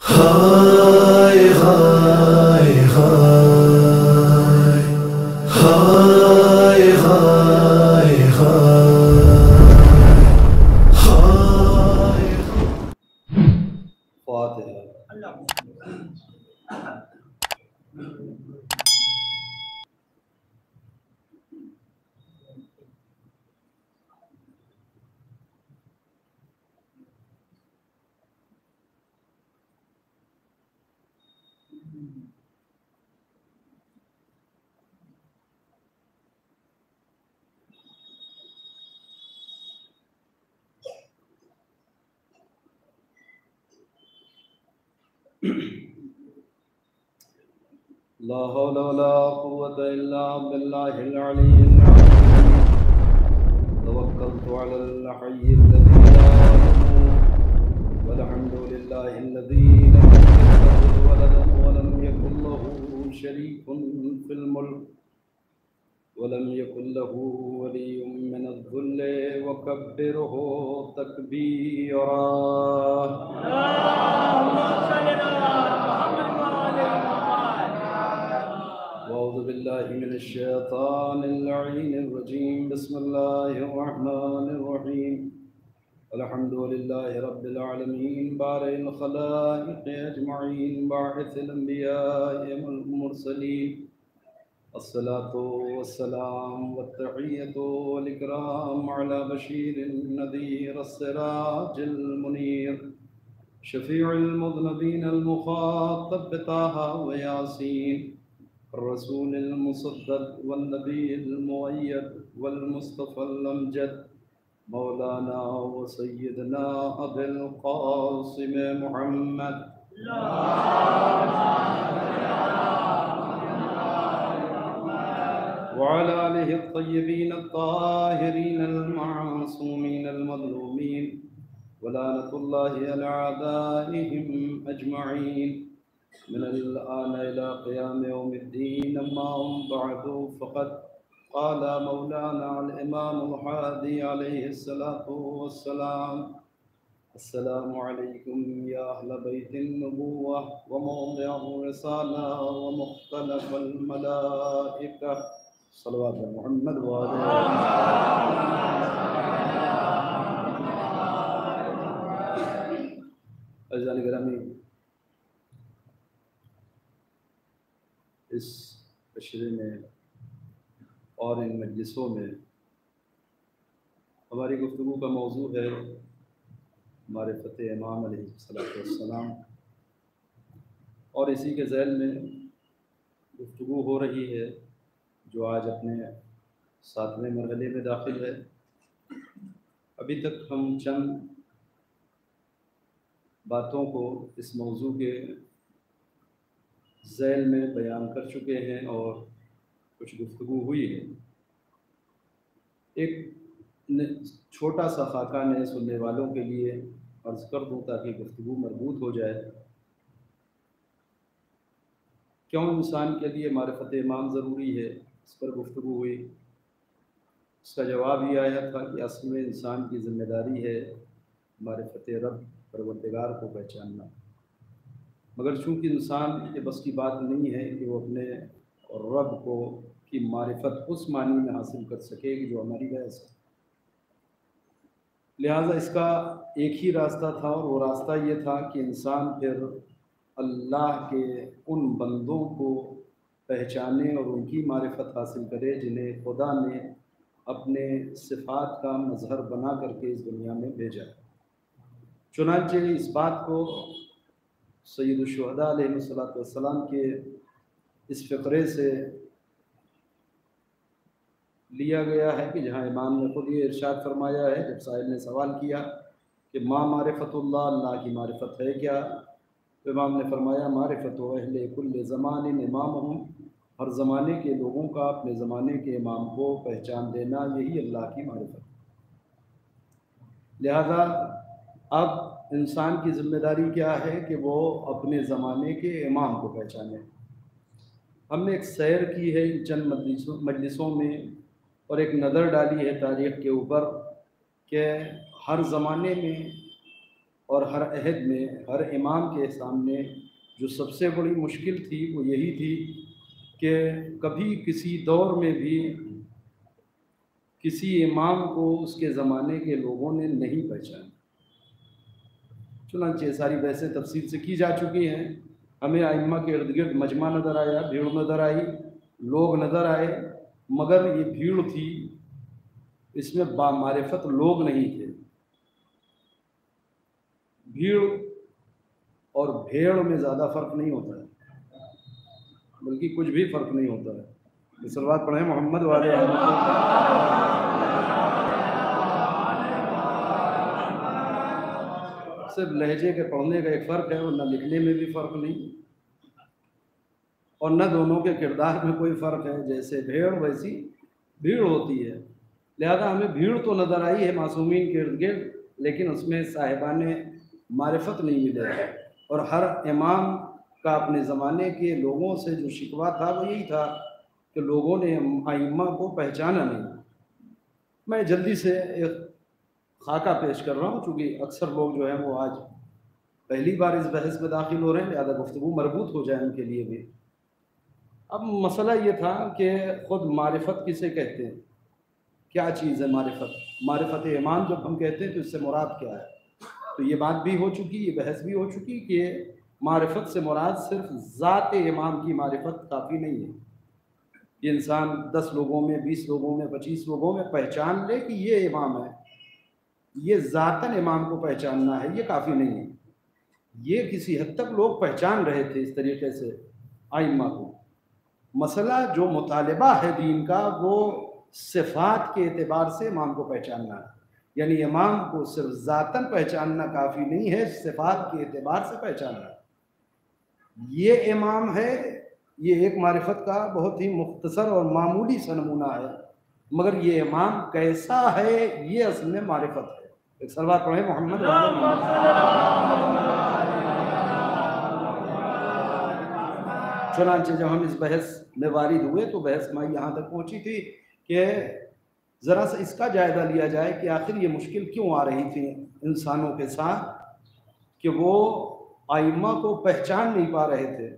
ہائے ہائے ہائے ہائے ہائے ہائے فاتحہ۔ لا حول ولا قوة إلا بالله العلي العظيم توكلت على الحي الذي لا يموت والحمد لله الذي لم يتخذ ولدا ولم يكن له شريك في الملك ولم يكن له ولي من الذل وكبره تكبيرا اللهم صل على محمد وعلى وأعوذ بالله من الشيطان اللعين الرجيم بسم الله الرحمن الرحيم الحمد لله رب العالمين بارئ الخلائق أجمعين باعث الأنبياء والمرسلين الصلاة والسلام والتحية والإكرام على بشير النذير السراج المنير شفيع المذنبين المخاطب بطه وياسين الرسول المصدق والنبي المؤيد والمصطفى الأمجد مولانا وسيدنا أبي القاسم محمد وعلى آله الطيبين الطاهرين المعصومين المظلومين ولعنة الله على أعدائهم أجمعين من الآن إلى قيام يوم الدين أما بعد فقد قال مولانا الإمام الهادي عليه الصلاة والسلام السلام عليكم يا أهل بيت النبوة وموضع الرسالة ومختلف الملائكة صلوات محمد وآله عزیزان گرامی، اس عشرے میں اور ان مجلسوں میں ہماری گفتگو کا موضوع ہے معرفت امام علیہ السلام، اور اسی کے ذیل میں گفتگو ہو رہی ہے جو آج اپنے 7ویں مرحلے میں داخل ہے۔ ابھی تک ہم چند باتوں کو اس موضوع کے ذیل میں بیان کر چکے ہیں اور کچھ گفتگو ہوئی ہے۔ ایک چھوٹا سا خاکہ نئے سننے والوں کے لیے عرض کر دوں تاکہ گفتگو مربوط ہو جائے۔ کیوں انسان کے لیے معرفت امام ضروری ہے، اس پر گفتگو ہوئی۔ اس کا جواب یہ آیا تھا کہ اصل میں انسان کی ذمہ داری ہے معرفت رب پروردگار کو پہچاننا، مگر چونکہ انسان کے بس کی بات نہیں ہے کہ وہ اپنے رب کو کی معرفت اس معنی میں حاصل کر سکے کہ جو ہماری بحث ہے، لہٰذا اس کا ایک ہی راستہ تھا، اور وہ راستہ یہ تھا کہ انسان پھر اللہ کے ان بندوں کو پہچانے اور ان کی معرفت حاصل کرے جنہیں خدا نے اپنے صفات کا مظہر بنا کر کے اس دنیا میں بھیجا۔ چنانچہ اس بات کو سید الشہداء علیہ السلام کے اس فقرے سے لیا گیا ہے کہ جہاں امام نے خود یہ ارشاد فرمایا ہے جب سائل نے سوال کیا کہ ما معرفت اللہ، اللہ کی معرفت ہے کیا؟ تو امام نے فرمایا معرفت اہل کل زمان امامہم، ہر زمانے کے لوگوں کا اپنے زمانے کے امام کو پہچان دینا، یہی اللہ کی معرفت۔ لہذا اب انسان کی ذمہ داری کیا ہے کہ وہ اپنے زمانے کے امام کو پہچانے۔ ہم نے ایک سیر کی ہے ان چند مجلسوں میں اور ایک نظر ڈالی ہے تاریخ کے اوپر کہ ہر زمانے میں اور ہر عہد میں ہر امام کے سامنے جو سب سے بڑی مشکل تھی وہ یہی تھی کہ کبھی کسی دور میں بھی کسی امام کو اس کے زمانے کے لوگوں نے نہیں پہچانا۔ چنانچہ ساری بحثیں تفصیل سے کی جا چکی ہیں۔ ہمیں ائمہ کے ارد گرد مجمع نظر آیا، بھیڑ نظر آئی، لوگ نظر آئے، مگر یہ بھیڑ تھی، اس میں بامعرفت لوگ نہیں تھے۔ بھیڑ اور بھیڑ میں زیادہ فرق نہیں ہوتا ہے، بلکہ کچھ بھی فرق نہیں ہوتا ہے۔ صلوات پڑھیں محمد والے صرف لہجے کے پڑھنے کا ایک فرق ہے، اور نہ لکھنے میں بھی فرق نہیں، اور نہ دونوں کے کردار میں کوئی فرق ہے۔ جیسے بھیڑ ویسی بھیڑ ہوتی ہے، لہذا ہمیں بھیڑ تو نظر آئی ہے معصومین کے ارد گرد، لیکن اس میں صاحبان معرفت نہیں ملے ہے۔ اور ہر امام کا اپنے زمانے کے لوگوں سے جو شکوہ تھا وہ یہی تھا کہ لوگوں نے ائمہ کو پہچانا نہیں۔ میں جلدی سے ایک خاکہ پیش کر رہا ہوں، چونکہ اکثر لوگ جو ہیں وہ آج پہلی بار اس بحث میں داخل ہو رہے ہیں، لہذا گفتگو مربوط ہو جائے ان کے لیے بھی۔ اب مسئلہ یہ تھا کہ خود معرفت کسے کہتے ہیں، کیا چیز ہے معرفت؟ معرفت امام جب ہم کہتے ہیں تو اس سے مراد کیا ہے؟ تو یہ بات بھی ہو چکی، یہ بحث بھی ہو چکی کہ معرفت سے مراد صرف ذات امام کی معرفت کافی نہیں ہے۔ یہ انسان 10 لوگوں میں، 20 لوگوں میں، 25 لوگوں میں پہچان لے کہ یہ امام ہے، یہ ذاتاً امام کو پہچاننا ہے، یہ کافی نہیں ہے۔ یہ کسی حد تک لوگ پہچان رہے تھے اس طریقے سے ائمہ کو۔ مسئلہ جو مطالبہ ہے دین کا وہ صفات کے اعتبار سے امام کو پہچاننا ہے، یعنی امام کو صرف ذاتاً پہچاننا کافی نہیں ہے، صفات کے اعتبار سے پہچاننا ہے۔ یہ امام ہے، یہ ایک معرفت کا بہت ہی مختصر اور معمولی سا نمونہ ہے، مگر یہ امام کیسا ہے یہ اصل میں معرفت ہے۔ ایک صلوات پڑھیں محمد چنانچہ جب ہم اس بحث میں وارد ہوئے تو بحث میں یہاں تک پہنچی تھی کہ ذرا سا اس کا جائزہ لیا جائے کہ آخر یہ مشکل کیوں آ رہی تھی انسانوں کے ساتھ کہ وہ ائمہ کو پہچان نہیں پا رہے تھے،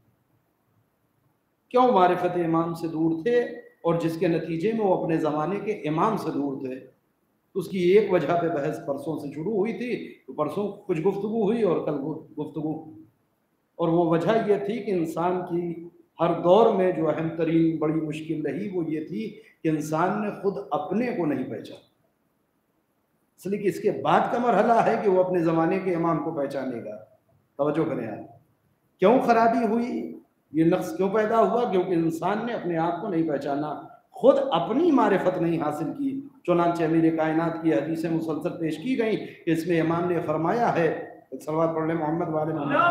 کیوں معرفت امام سے دور تھے، اور جس کے نتیجے میں وہ اپنے زمانے کے امام سے دور تھے۔ اس کی ایک وجہ پہ بحث پرسوں سے شروع ہوئی تھی، تو پرسوں کچھ گفتگو ہوئی اور کل گفتگو، اور وہ وجہ یہ تھی کہ انسان کی ہر دور میں جو اہم ترین بڑی مشکل رہی وہ یہ تھی کہ انسان نے خود اپنے کو نہیں پہچانا، اس لیے کہ اس کے بعد کا مرحلہ ہے کہ وہ اپنے زمانے کے امام کو پہچانے گا۔ توجہ کریں آپ، کیوں خرابی ہوئی، یہ نقص کیوں پیدا ہوا؟ کیونکہ انسان نے اپنے آپ کو نہیں پہچانا، خود اپنی معرفت نہیں حاصل کی۔ چنانچہ امیر کائنات کی حدیثیں مسلسل پیش کی گئیں کہ اس میں امام نے فرمایا ہے، صلوات پڑھ لیں محمد والے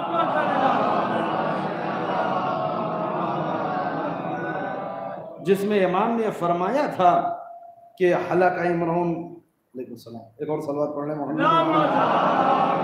جس میں امام نے فرمایا تھا کہ ہلاک عمران، علیکم السلام، ایک اور صلوات پڑھ لیں محمد،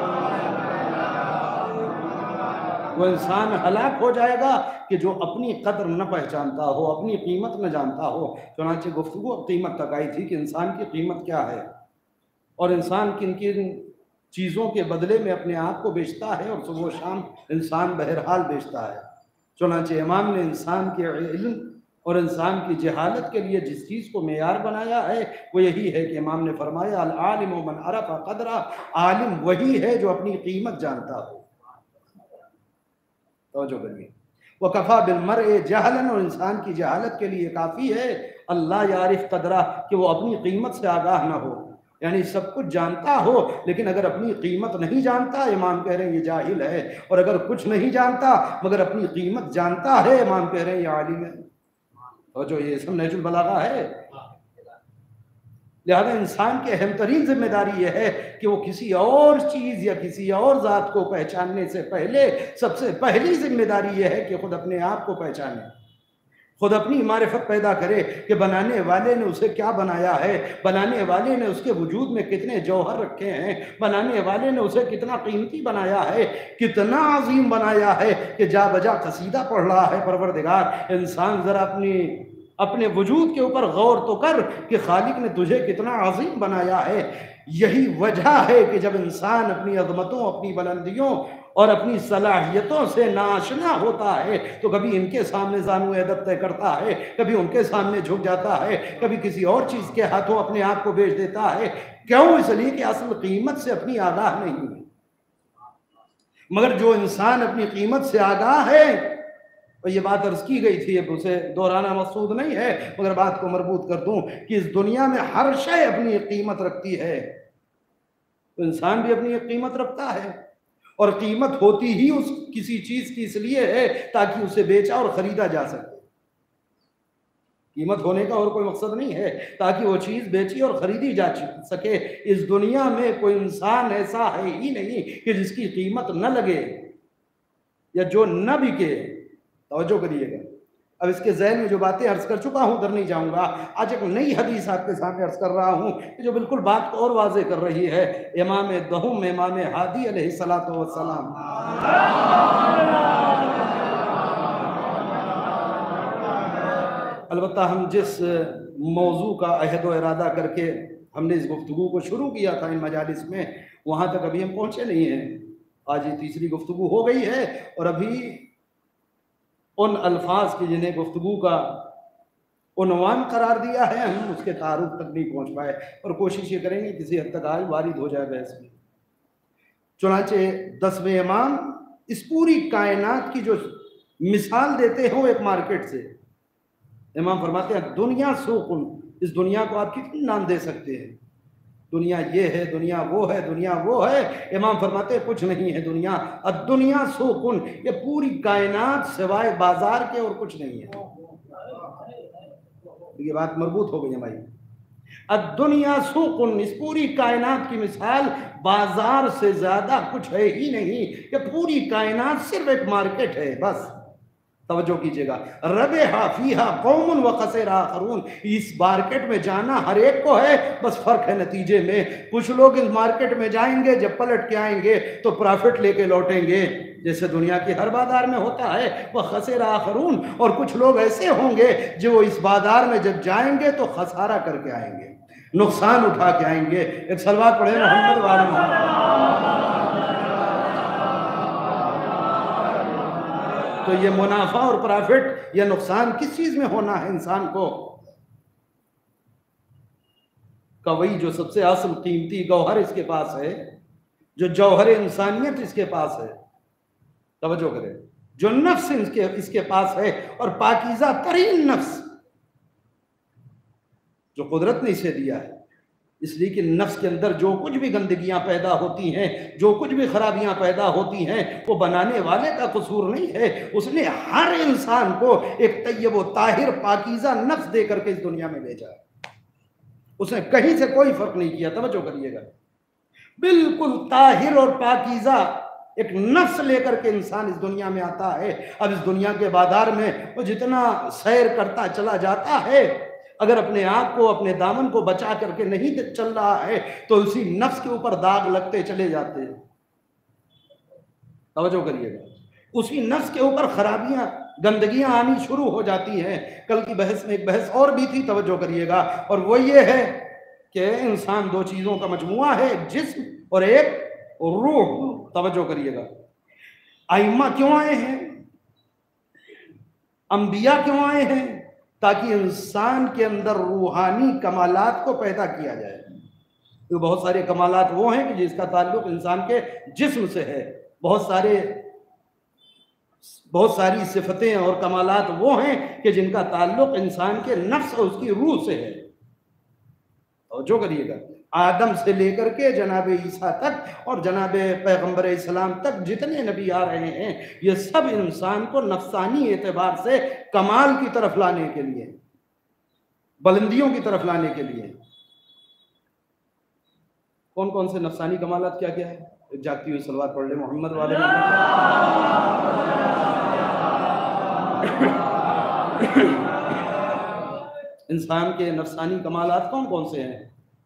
وہ انسان ہلاک ہو جائے گا کہ جو اپنی قدر نہ پہچانتا ہو، اپنی قیمت نہ جانتا ہو۔ چنانچہ گفتگو قیمت تک آئی تھی کہ انسان کی قیمت کیا ہے، اور انسان کن کن چیزوں کے بدلے میں اپنے آپ کو بیچتا ہے، اور صبح و شام انسان بہرحال بیچتا ہے۔ چنانچہ امام نے انسان کے علم اور انسان کی جہالت کے لیے جس چیز کو معیار بنایا ہے وہ یہی ہے کہ امام نے فرمایا العالم من عرف قدرہ، عالم وہی ہے جو اپنی قیمت جانتا ہو۔ توجہ کریے، وَكَفَى بِالْمَرْءِ جَهْلًا، اور انسان کی جہالت کے لیے کافی ہے اللہ یعرف قدرہ، کہ وہ اپنی قیمت سے آگاہ نہ ہو، یعنی سب کچھ جانتا ہو لیکن اگر اپنی قیمت نہیں جانتا، امام کہہ رہے ہیں یہ جاہل ہے، اور اگر کچھ نہیں جانتا مگر اپنی قیمت جانتا ہے، امام کہہ رہے ہیں یہ عالم ہے۔ اور جو یہ اسم نہج البلاغہ ہے، لہذا انسان کی اہم ترین ذمہ داری یہ ہے کہ وہ کسی اور چیز یا کسی اور ذات کو پہچاننے سے پہلے سب سے پہلی ذمہ داری یہ ہے کہ خود اپنے آپ کو پہچانے، خود اپنی معرفت پیدا کرے کہ بنانے والے نے اسے کیا بنایا ہے، بنانے والے نے اس کے وجود میں کتنے جوہر رکھے ہیں، بنانے والے نے اسے کتنا قیمتی بنایا ہے، کتنا عظیم بنایا ہے کہ جا بجا قصیدہ پڑھ رہا ہے پروردگار۔ انسان ذرا اپنے وجود کے اوپر غور تو کر کہ خالق نے تجھے کتنا عظیم بنایا ہے، یہی وجہ ہے کہ جب انسان اپنی عظمتوں، اپنی بلندیوں اور اپنی صلاحیتوں سے ناآشنا ہوتا ہے تو کبھی ان کے سامنے زانو ادب طے کرتا ہے، کبھی ان کے سامنے جھک جاتا ہے، کبھی کسی اور چیز کے ہاتھوں اپنے آپ کو بیچ دیتا ہے۔ کیوں؟ اس لیے کہ اصل قیمت سے اپنی آگاہ نہیں ہے۔ مگر جو انسان اپنی قیمت سے آگاہ ہے، اور یہ بات عرض کی گئی تھی، اب اسے دہرانا مقصود نہیں ہے، مگر بات کو مربوط کر دوں کہ اس دنیا میں ہر شے اپنی ایک قیمت رکھتی ہے، تو انسان بھی اپنی ایک قیمت رکھتا ہے، اور قیمت ہوتی ہی اس کسی چیز کی اس لیے ہے تاکہ اسے بیچا اور خریدا جا سکے۔ قیمت ہونے کا اور کوئی مقصد نہیں ہے تاکہ وہ چیز بیچی اور خریدی جا سکے۔ اس دنیا میں کوئی انسان ایسا ہے ہی نہیں کہ جس کی قیمت نہ لگے یا جو نہ بکے۔ توجہ کریے گا، اب اس کے ذہن میں جو باتیں عرض کر چکا ہوں ادھر نہیں جاؤں گا، آج ایک نئی حدیث آپ کے سامنے عرض کر رہا ہوں جو بالکل بات کو اور واضح کر رہی ہے۔ امام دہم، امام ہادی علیہ السلام، البتہ ہم جس موضوع کا عہد و ارادہ کر کے ہم نے اس گفتگو کو شروع کیا تھا ان مجالس میں، وہاں تک ابھی ہم پہنچے نہیں ہیں۔ آج یہ تیسری گفتگو ہو گئی ہے اور ابھی ان الفاظ کی جنہیں گفتگو کا عنوان قرار دیا ہے ہم اس کے تعارف تک نہیں پہنچ پائے، اور کوشش یہ کریں گے کسی حد تک آج وارد ہو جائے بحث میں۔ چنانچہ 10ویں امام اس پوری کائنات کی جو مثال دیتے ہیں وہ ایک مارکیٹ سے۔ امام فرماتے ہیں دنیا سوقن، اس دنیا کو آپ کتنی نام دے سکتے ہیں؟ دنیا یہ ہے، دنیا وہ ہے، دنیا وہ ہے۔ امام فرماتے ہیں کچھ نہیں ہے دنیا، الدنیا سوقن، یہ پوری کائنات سوائے بازار کے اور کچھ نہیں ہے۔ یہ بات مربوط ہو گئی ہماری۔ الدنیا سوقن، اس پوری کائنات کی مثال بازار سے زیادہ کچھ ہے ہی نہیں، یہ پوری کائنات صرف ایک مارکیٹ ہے بس۔ توجہ کیجئے گا، ربحا فیہا قوم وخسر آخرون، اس مارکیٹ میں جانا ہر ایک کو ہے، بس فرق ہے نتیجے میں۔ کچھ لوگ اس مارکیٹ میں جائیں گے، جب پلٹ کے آئیں گے تو پرافٹ لے کے لوٹیں گے جیسے دنیا کی ہر بازار میں ہوتا ہے، وخسر آخرون، اور کچھ لوگ ایسے ہوں گے جو اس بازار میں جب جائیں گے تو خسارہ کر کے آئیں گے، نقصان اٹھا کے آئیں گے۔ ایک صلوات پڑھیں محمد وآل محمد۔ تو یہ منافع اور پرافٹ یا نقصان کس چیز میں ہونا ہے انسان کو؟ کہ وہی جو سب سے اصل قیمتی گوہر اس کے پاس ہے، جو جوہر انسانیت اس کے پاس ہے، توجہ کرے، جو نفس اس کے پاس ہے، اور پاکیزہ ترین نفس جو قدرت نے اسے دیا ہے، اس لیے کہ نفس کے اندر جو کچھ بھی گندگیاں پیدا ہوتی ہیں، جو کچھ بھی خرابیاں پیدا ہوتی ہیں، وہ بنانے والے کا قصور نہیں ہے۔ اس نے ہر انسان کو ایک طیب و طاہر پاکیزہ نفس دے کر کے اس دنیا میں بھیجا ہے، اس نے کہیں سے کوئی فرق نہیں کیا۔ توجہ کریے گا، بالکل طاہر اور پاکیزہ ایک نفس لے کر کے انسان اس دنیا میں آتا ہے۔ اب اس دنیا کے بازار میں وہ جتنا سیر کرتا چلا جاتا ہے، اگر اپنے آپ کو، اپنے دامن کو بچا کر کے نہیں چل رہا ہے تو اسی نفس کے اوپر داغ لگتے چلے جاتے ہیں۔ توجہ کریے گا، اسی نفس کے اوپر خرابیاں، گندگیاں آنی شروع ہو جاتی ہیں۔ کل کی بحث میں ایک بحث اور بھی تھی، توجہ کریے گا، اور وہ یہ ہے کہ انسان دو چیزوں کا مجموعہ ہے، ایک جسم اور ایک روح۔ توجہ کریے گا، ائمہ کیوں آئے ہیں؟ انبیاء کیوں آئے ہیں؟ تاکہ انسان کے اندر روحانی کمالات کو پیدا کیا جائے۔ تو بہت سارے کمالات وہ ہیں کہ جس کا تعلق انسان کے جسم سے ہے، بہت ساری صفتیں اور کمالات وہ ہیں کہ جن کا تعلق انسان کے نفس اور اس کی روح سے ہے۔ توجہ کریے گا، آدم سے لے کر کے جناب عیسیٰ تک اور جناب پیغمبر اسلام تک جتنے نبی آ رہے ہیں، یہ سب انسان کو نفسانی اعتبار سے کمال کی طرف لانے کے لیے، بلندیوں کی طرف لانے کے لیے۔ کون کون سے نفسانی کمالات کیا کیا ہے؟ ایک جاگتی ہوئی صلوات پڑھ لے محمد والے انسان کے نفسانی کمالات کون کون سے ہیں؟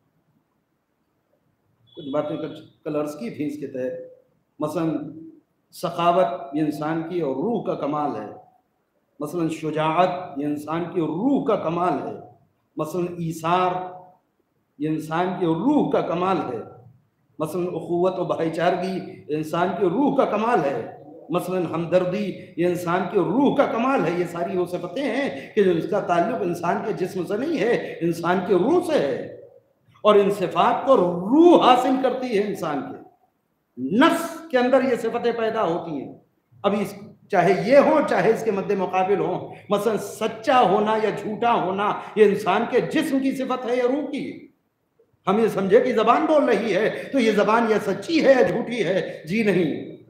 کچھ باتیں کل عرض کی تھی اس کے تحت۔ مثلا سخاوت یہ انسان کی اور روح کا کمال ہے، مثلا شجاعت یہ انسان کی روح کا کمال ہے، مثلا ایثار یہ انسان کی روح کا کمال ہے. مثلا اخوت و بھائی چارگی انسان کی روح کا کمال ہے. مثلا ہمدردی یہ انسان کی روح کا کمال ہے. یہ ساری وہ صفتیں ہیں کہ جو اس کا تعلق انسان کے جسم سے نہیں ہے، انسان کی روح سے ہے. اور ان صفات کو روح حاصل کرتی ہے انسان کے. نفس کے اندر یہ صفتیں پیدا ہوتی ہیں. ابھی چاہے یہ ہو چاہے اس کے مد مقابل ہو، مثلا سچا ہونا یا جھوٹا ہونا یہ انسان کے جسم کی صفت ہے یا روح کی. ہم یہ سمجھے کہ زبان بول رہی ہے تو یہ زبان یا سچی ہے یا جھوٹی ہے. جی نہیں،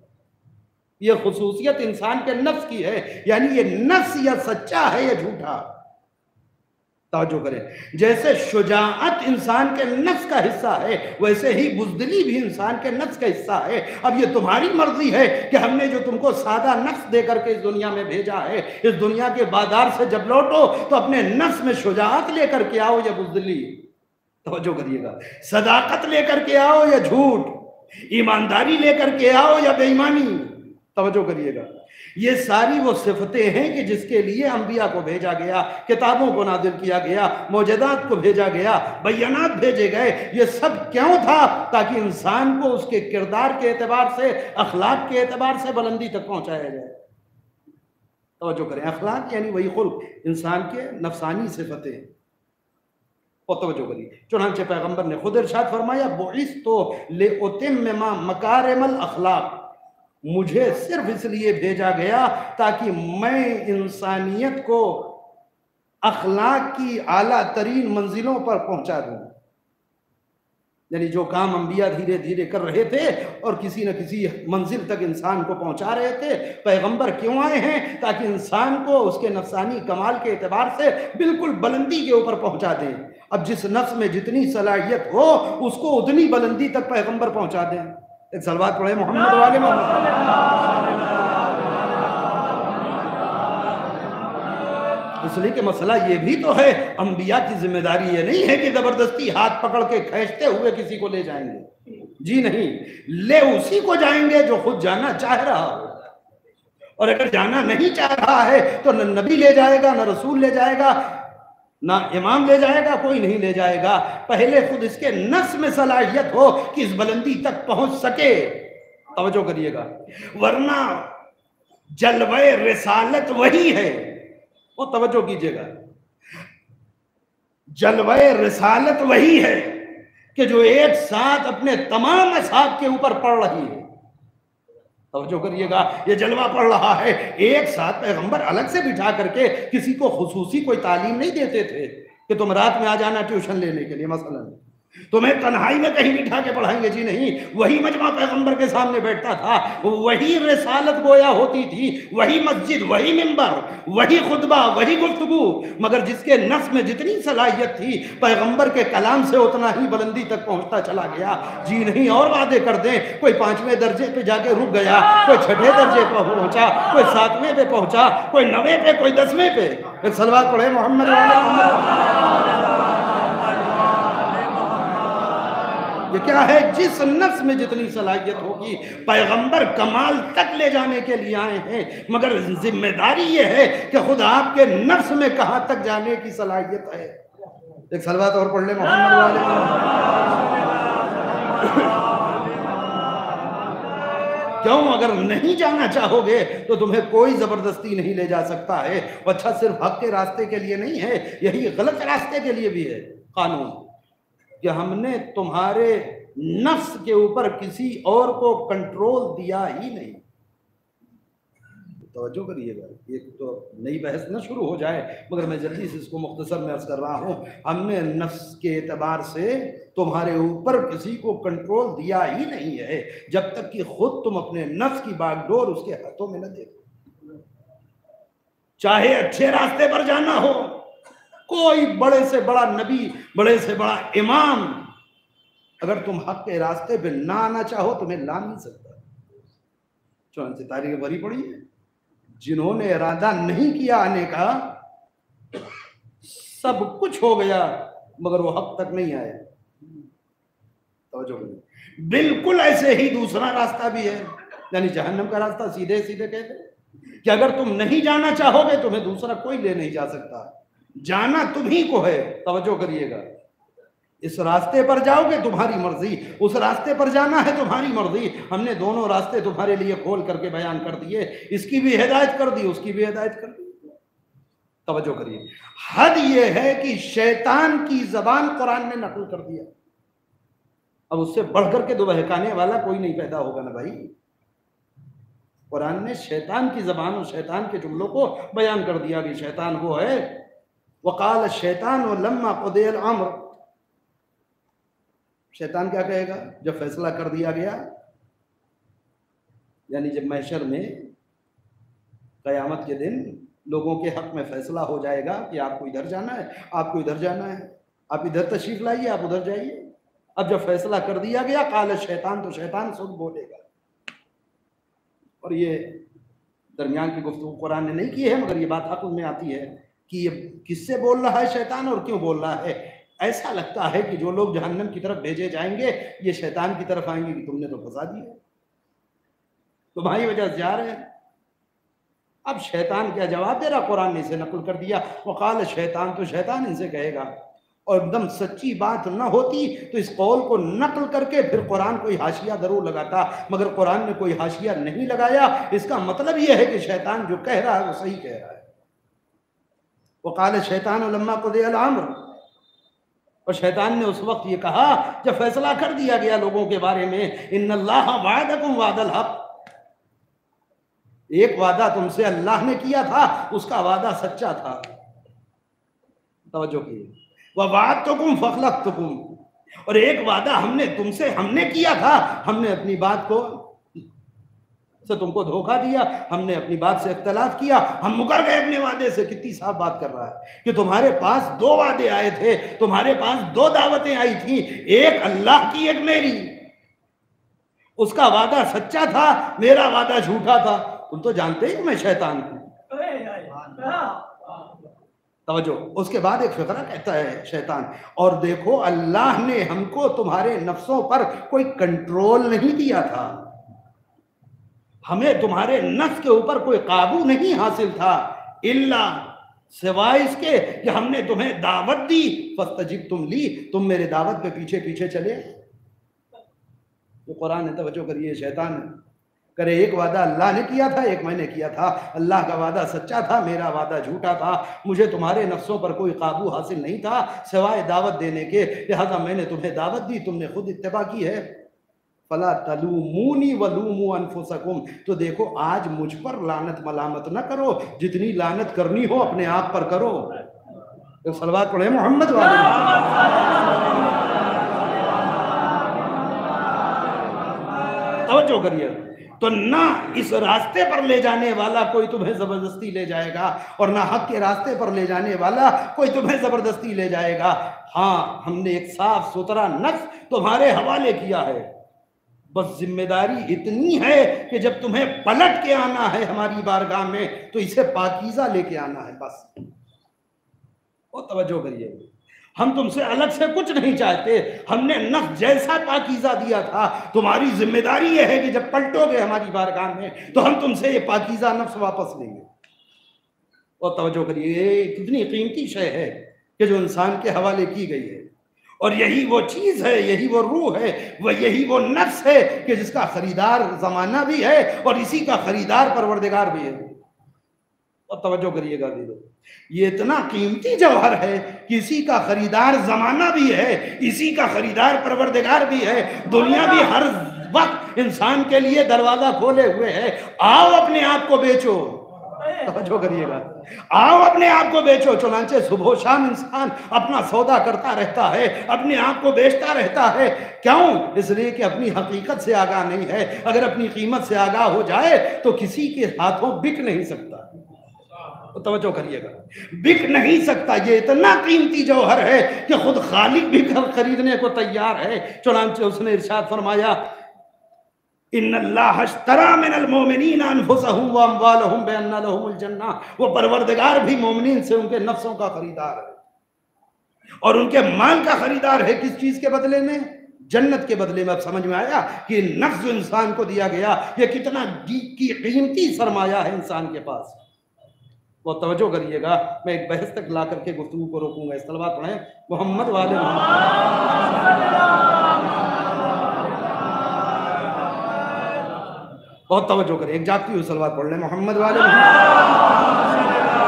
یہ خصوصیت انسان کے نفس کی ہے. یعنی یہ نفس یا سچا ہے یا جھوٹا. توجہ کریں، جیسے شجاعت انسان کے نفس کا حصہ ہے ویسے ہی بزدلی بھی انسان کے نفس کا حصہ ہے. اب یہ تمہاری مرضی ہے کہ ہم نے جو تم کو سادہ نفس دے کر کے اس دنیا میں بھیجا ہے، اس دنیا کے بازار سے جب لوٹو تو اپنے نفس میں شجاعت لے کر کے آؤ یا بزدلی. توجہ کریے گا، صداقت لے کر کے آؤ یا جھوٹ، ایمانداری لے کر کے آؤ یا بے ایمانی. توجہ کریے گا، یہ ساری وہ صفتیں ہیں کہ جس کے لیے انبیاء کو بھیجا گیا، کتابوں کو نازل کیا گیا، معجزات کو بھیجا گیا، بیانات بھیجے گئے. یہ سب کیوں تھا؟ تاکہ انسان کو اس کے کردار کے اعتبار سے، اخلاق کے اعتبار سے بلندی تک پہنچایا جائے. توجہ کریں، اخلاق یعنی وہی خلق، انسان کے نفسانی صفتیں. اور توجہ کریے، چنانچہ پیغمبر نے خود ارشاد فرمایا بعثت لأتمم مکارم الاخلاق، مجھے صرف اس لیے بھیجا گیا تاکہ میں انسانیت کو اخلاق کی اعلیٰ ترین منزلوں پر پہنچا دوں. یعنی جو کام انبیاء دھیرے دھیرے کر رہے تھے اور کسی نہ کسی منزل تک انسان کو پہنچا رہے تھے، پیغمبر کیوں آئے ہیں؟ تاکہ انسان کو اس کے نفسانی کمال کے اعتبار سے بالکل بلندی کے اوپر پہنچا دیں. اب جس نفس میں جتنی صلاحیت ہو اس کو اتنی بلندی تک پیغمبر پہنچا دیں. ایک صلوات پڑھے محمد والے محمد. اس لیے کہ مسئلہ یہ بھی تو ہے، انبیاء کی ذمہ داری یہ نہیں ہے کہ زبردستی ہاتھ پکڑ کے کھینچتے ہوئے کسی کو لے جائیں گے. جی نہیں، لے اسی کو جائیں گے جو خود جانا چاہ رہا ہو. اور اگر جانا نہیں چاہ رہا ہے تو نہ نبی لے جائے گا، نہ رسول لے جائے گا، نہ امام لے جائے گا، کوئی نہیں لے جائے گا. پہلے خود اس کے نفس میں صلاحیت ہو کہ اس بلندی تک پہنچ سکے. توجہ کریے گا، ورنہ جلوہ رسالت وہی ہے. وہ توجہ کیجئے گا، جلوہ رسالت وہی ہے کہ جو ایک ساتھ اپنے تمام اصحاب کے اوپر پڑ رہی ہے. توجہ کریے گا، یہ جلوہ پڑھ رہا ہے. ایک ساتھ پیغمبر الگ سے بٹھا کر کے کسی کو خصوصی کوئی تعلیم نہیں دیتے تھے کہ تم رات میں آ جانا ٹیوشن لینے کے لیے، مثلا تمہیں تنہائی میں کہیں بٹھا کے پڑھائیں گے. جی نہیں، وہی مجمع پیغمبر کے سامنے بیٹھتا تھا، وہی رسالت گویا ہوتی تھی، وہی مسجد، وہی منبر، وہی خطبہ، وہی گفتگو. مگر جس کے نفس میں جتنی صلاحیت تھی پیغمبر کے کلام سے اتنا ہی بلندی تک پہنچتا چلا گیا. جی نہیں، اور وعدے کر دیں، کوئی 5ویں درجے پہ جا کے رک گیا، کوئی 6 درجے پہ پہنچا، کوئی 7ویں پہ پہنچا، کوئی 9ویں پہ، کوئی 10ویں پہ. ایک صلوات پڑھے محمد والے محمد. یہ کیا ہے؟ جس نفس میں جتنی صلاحیت ہوگی پیغمبر کمال تک لے جانے کے لیے آئے ہیں. مگر ذمہ داری یہ ہے کہ خود آپ کے نفس میں کہاں تک جانے کی صلاحیت ہے. ایک صلوات اور پڑھ لیں محمد والے. کیوں؟ اگر نہیں جانا چاہو گے تو تمہیں کوئی زبردستی نہیں لے جا سکتا ہے. اچھا، صرف حق کے راستے کے لیے نہیں ہے، یہی غلط راستے کے لیے بھی ہے قانون کہ ہم نے تمہارے نفس کے اوپر کسی اور کو کنٹرول دیا ہی نہیں. توجہ کریے گا، یہ تو نئی بحث نہ شروع ہو جائے، مگر میں جلدی سے اس کو مختصر میں عرض کر رہا ہوں. ہم نے نفس کے اعتبار سے تمہارے اوپر کسی کو کنٹرول دیا ہی نہیں ہے جب تک کہ خود تم اپنے نفس کی باغ ڈور اس کے ہاتھوں میں نہ دیکھو. چاہے اچھے راستے پر جانا ہو، کوئی بڑے سے بڑا نبی، بڑے سے بڑا امام، اگر تم حق کے راستے پہ نہ آنا چاہو تمہیں لا نہیں سکتا. چنانچہ تاریخ بری پڑی ہے، جنہوں نے ارادہ نہیں کیا آنے کا سب کچھ ہو گیا مگر وہ حق تک نہیں آئے. توجہ کریں، بالکل ایسے ہی دوسرا راستہ بھی ہے، یعنی جہنم کا راستہ. سیدھے سیدھے کہتے ہیں کہ اگر تم نہیں جانا چاہو گے تمہیں دوسرا کوئی لے نہیں جا سکتا، جانا تمہیں کو ہے. توجہ کریے گا، اس راستے پر جاؤ گے تمہاری مرضی، اس راستے پر جانا ہے تمہاری مرضی. ہم نے دونوں راستے تمہارے لیے کھول کر کے بیان کر دیے، اس کی بھی ہدایت کر دی، اس کی بھی ہدایت کر دی. توجہ کریے، حد یہ ہے کہ شیطان کی زبان قرآن نے نقل کر دیا. اب اس سے بڑھ کر کے دو بہکانے والا کوئی نہیں پیدا ہوگا نا بھائی. قرآن نے شیطان کی زبان اور شیطان کے جملوں کو بیان کر دیا کہ شیطان وہ ہے. وقال الشیطان لما قضی الامر، شیطان کیا کہے گا جب فیصلہ کر دیا گیا، یعنی جب محشر میں قیامت کے دن لوگوں کے حق میں فیصلہ ہو جائے گا کہ آپ کو ادھر جانا ہے، آپ کو ادھر جانا ہے، آپ ادھر تشریف لائیے، آپ ادھر جائیے. اب جب فیصلہ کر دیا گیا قال الشیطان، تو شیطان خود بولے گا. اور یہ درمیان کی گفتگو قرآن نے نہیں کی ہے، مگر یہ بات عقل میں آتی ہے کہ یہ کس سے بول رہا ہے شیطان اور کیوں بول رہا ہے. ایسا لگتا ہے کہ جو لوگ جہنم کی طرف بھیجے جائیں گے یہ شیطان کی طرف آئیں گے کہ تم نے تو پھنسا دیا، تمہاری وجہ سے جا رہے ہیں. اب شیطان کیا جواب دے رہا؟ قرآن نے اسے نقل کر دیا. وقال شیطان، تو شیطان ان سے کہے گا. اور ایک دم سچی بات نہ ہوتی تو اس قول کو نقل کر کے پھر قرآن کوئی حاشیہ ضرور لگاتا، مگر قرآن نے کوئی حاشیہ نہیں لگایا. اس کا مطلب یہ ہے کہ شیطان جو کہہ رہا ہے وہ صحیح کہہ رہا ہے. وقال الشیطان لما قضی الامر، اور شیطان نے اس وقت یہ کہا جب فیصلہ کر دیا گیا لوگوں کے بارے میں، ان اللہ وعدکم وعد الحق، ایک وعدہ تم سے اللہ نے کیا تھا، اس کا وعدہ سچا تھا. توجہ کیے، وَوَعَدْتُكُمْ فَأَخْلَفْتُكُمْ، اور ایک وعدہ ہم نے کیا تھا، ہم نے اپنی بات سے تم کو دھوکہ دیا، ہم نے اپنی بات سے اختلاف کیا، ہم مکر گئے اپنے وعدے سے. کتنی صاف بات کر رہا ہے کہ تمہارے پاس دو وعدے آئے تھے، تمہارے پاس دو دعوتیں آئی تھیں، ایک اللہ کی ایک میری. اس کا وعدہ سچا تھا، میرا وعدہ جھوٹا تھا. تم تو جانتے ہی میں شیطان ہوں. توجہ، اس کے بعد ایک فقرہ کہتا ہے شیطان، اور دیکھو اللہ نے ہم کو تمہارے نفسوں پر کوئی کنٹرول نہیں دیا تھا، ہمیں تمہارے نفس کے اوپر کوئی قابو نہیں حاصل تھا، الا سوائے اس کے کہ ہم نے تمہیں دعوت دی، فاستجبتم لی، تم میرے دعوت پہ پیچھے پیچھے چلے. تو قرآن نے توجہ کریے، شیطان کرے ایک وعدہ اللہ نے کیا تھا، ایک میں نے کیا تھا. اللہ کا وعدہ سچا تھا، میرا وعدہ جھوٹا تھا. مجھے تمہارے نفسوں پر کوئی قابو حاصل نہیں تھا سوائے دعوت دینے کے، لہذا میں نے تمہیں دعوت دی، تم نے خود اتباع کی ہے. فلا تلومونی ولوموا انفسکم، تو دیکھو آج مجھ پر لعنت ملامت نہ کرو، جتنی لعنت کرنی ہو اپنے آپ پر کرو. صلوات پڑھیں محمد والے. توجہ کریے، تو نہ اس راستے پر لے جانے والا کوئی تمہیں زبردستی لے جائے گا، اور نہ حق کے راستے پر لے جانے والا کوئی تمہیں زبردستی لے جائے گا. ہاں، ہم نے ایک صاف ستھرا نفس تمہارے حوالے کیا ہے، بس ذمہ داری اتنی ہے کہ جب تمہیں پلٹ کے آنا ہے ہماری بارگاہ میں تو اسے پاکیزہ لے کے آنا ہے بس. اور توجہ کریے، ہم تم سے الگ سے کچھ نہیں چاہتے، ہم نے نفس جیسا پاکیزہ دیا تھا، تمہاری ذمہ داری یہ ہے کہ جب پلٹو گے ہماری بارگاہ میں تو ہم تم سے یہ پاکیزہ نفس واپس لیں گے. اور توجہ کریے، یہ کتنی قیمتی شے ہے کہ جو انسان کے حوالے کی گئی ہے، اور یہی وہ چیز ہے، یہی وہ روح ہے، یہی وہ نفس ہے کہ جس کا خریدار زمانہ بھی ہے اور اسی کا خریدار پروردگار بھی ہے. اور توجہ کریے گا دیدو، یہ اتنا قیمتی جوہر ہے کہ اسی کا خریدار زمانہ بھی ہے، اسی کا خریدار پروردگار بھی ہے. دنیا بھی ہر وقت انسان کے لیے دروازہ کھولے ہوئے ہے. آؤ اپنے آپ کو بیچو. توجہ کریے گا، آؤ اپنے آپ کو بیچو. چنانچہ صبح و شام انسان اپنا سودا کرتا رہتا ہے، اپنے آپ کو بیچتا رہتا ہے. کیوں؟ اس لیے کہ اپنی حقیقت سے آگاہ نہیں ہے. اگر اپنی قیمت سے آگاہ ہو جائے تو کسی کے ہاتھوں بک نہیں سکتا. توجہ کریے گا، بک نہیں سکتا. یہ اتنا قیمتی جوہر ہے کہ خود خالق بھی خریدنے کو تیار ہے. چنانچہ اس نے ارشاد فرمایا، ان اللہ اشتری من المؤمنین انفسهم واموالهم بان لهم الجنہ. وہ پروردگار بھی مومنین سے ان کے نفسوں کا خریدار ہے اور ان کے مال کا خریدار ہے. کس چیز کے بدلے میں؟ جنت کے بدلے میں. اب سمجھ میں آیا کہ نفس جو انسان کو دیا گیا یہ کتنا قیمتی سرمایہ ہے انسان کے پاس. وہ توجہ کریے گا، میں ایک بحث تک لا کر کے گفتگو کو روکوں گا. صلوات پڑھیں محمد والے محمد. بہت توجہ کریں، ایک جاگتی ہوئی صلوات پڑھ لیں محمد والے محمد.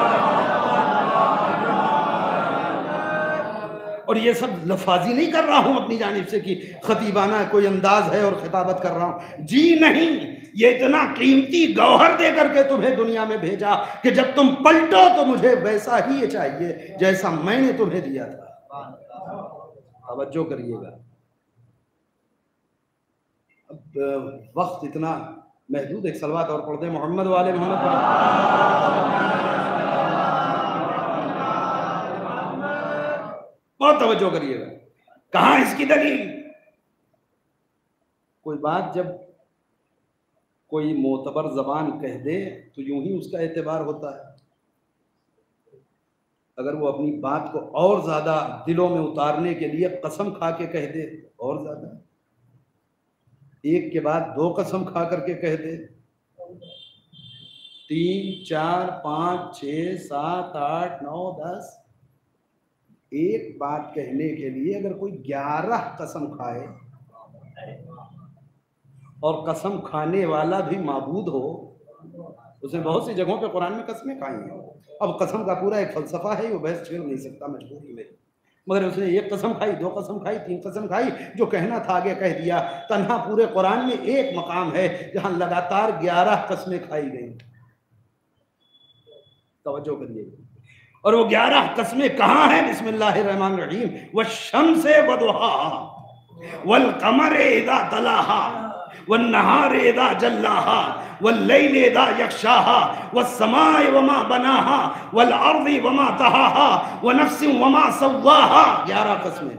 اور یہ سب لفاظی نہیں کر رہا ہوں اپنی جانب سے کہ خطیبانہ کوئی انداز ہے اور خطابت کر رہا ہوں، جی نہیں، یہ اتنا قیمتی گوہر دے کر کے تمہیں دنیا میں بھیجا کہ جب تم پلٹو تو مجھے ویسا ہی چاہیے جیسا میں نے تمہیں دیا تھا. توجہ کریے گا. اب وقت اتنا محدود، ایک صلوات اور پڑھ دیں محمد والے محمد. بہت توجہ کریے گا. کہاں اس کی دلیل؟ کوئی بات جب کوئی معتبر زبان کہہ دے تو یوں ہی اس کا اعتبار ہوتا ہے. اگر وہ اپنی بات کو اور زیادہ دلوں میں اتارنے کے لیے قسم کھا کے کہہ دے، اور زیادہ ایک کے بعد دو قسم کھا کر کے کہہ دے، 3 4 5 6 7 8 9 10، ایک بات کہنے کے لیے اگر کوئی 11 قسم کھائے اور قسم کھانے والا بھی معبود ہو، اس نے بہت سی جگہوں پہ قرآن میں قسمیں کھائی ہیں. اب قسم کا پورا ایک فلسفہ ہے، وہ بحث چھیڑ نہیں سکتا مجبوری میں، مگر اس نے ایک قسم کھائی، 2 قسم کھائی، 3 قسم کھائی، جو کہنا تھا آگے کہہ دیا. تنہا پورے قرآن میں ایک مقام ہے جہاں لگاتار 11 قسمیں کھائی گئی. توجہ کریے. اور وہ 11 قسمیں کہاں ہیں؟ بسم اللہ الرحمن الرحیم. والشمس وضحاها والقمر اذا تلاها والنهار اذا جلاها والليل اذا يغشاها والسماء وما بناها والارض وما طحاها ونفس وما سواها. 11 قسمیں.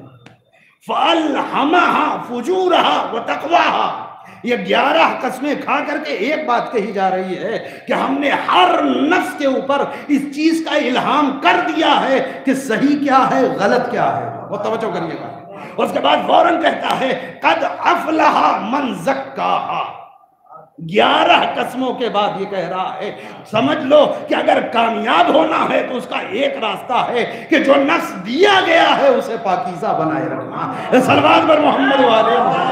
فألهمها فجورها وتقواها. یہ 11 قسمیں کھا کر کے ایک بات کہی جا رہی ہے کہ ہم نے ہر نفس کے اوپر اس چیز کا الہام کر دیا ہے کہ صحیح کیا ہے، غلط کیا ہے. وہ توجہ کریے گا. اس کے بعد فوراً کہتا ہے قد افلح من زکاہا. 11 قسموں کے بعد یہ کہہ رہا ہے سمجھ لو کہ اگر کامیاب ہونا ہے تو اس کا ایک راستہ ہے کہ جو نفس دیا گیا ہے اسے پاکیزہ بنائے رکھنا. صلوات پر محمد والے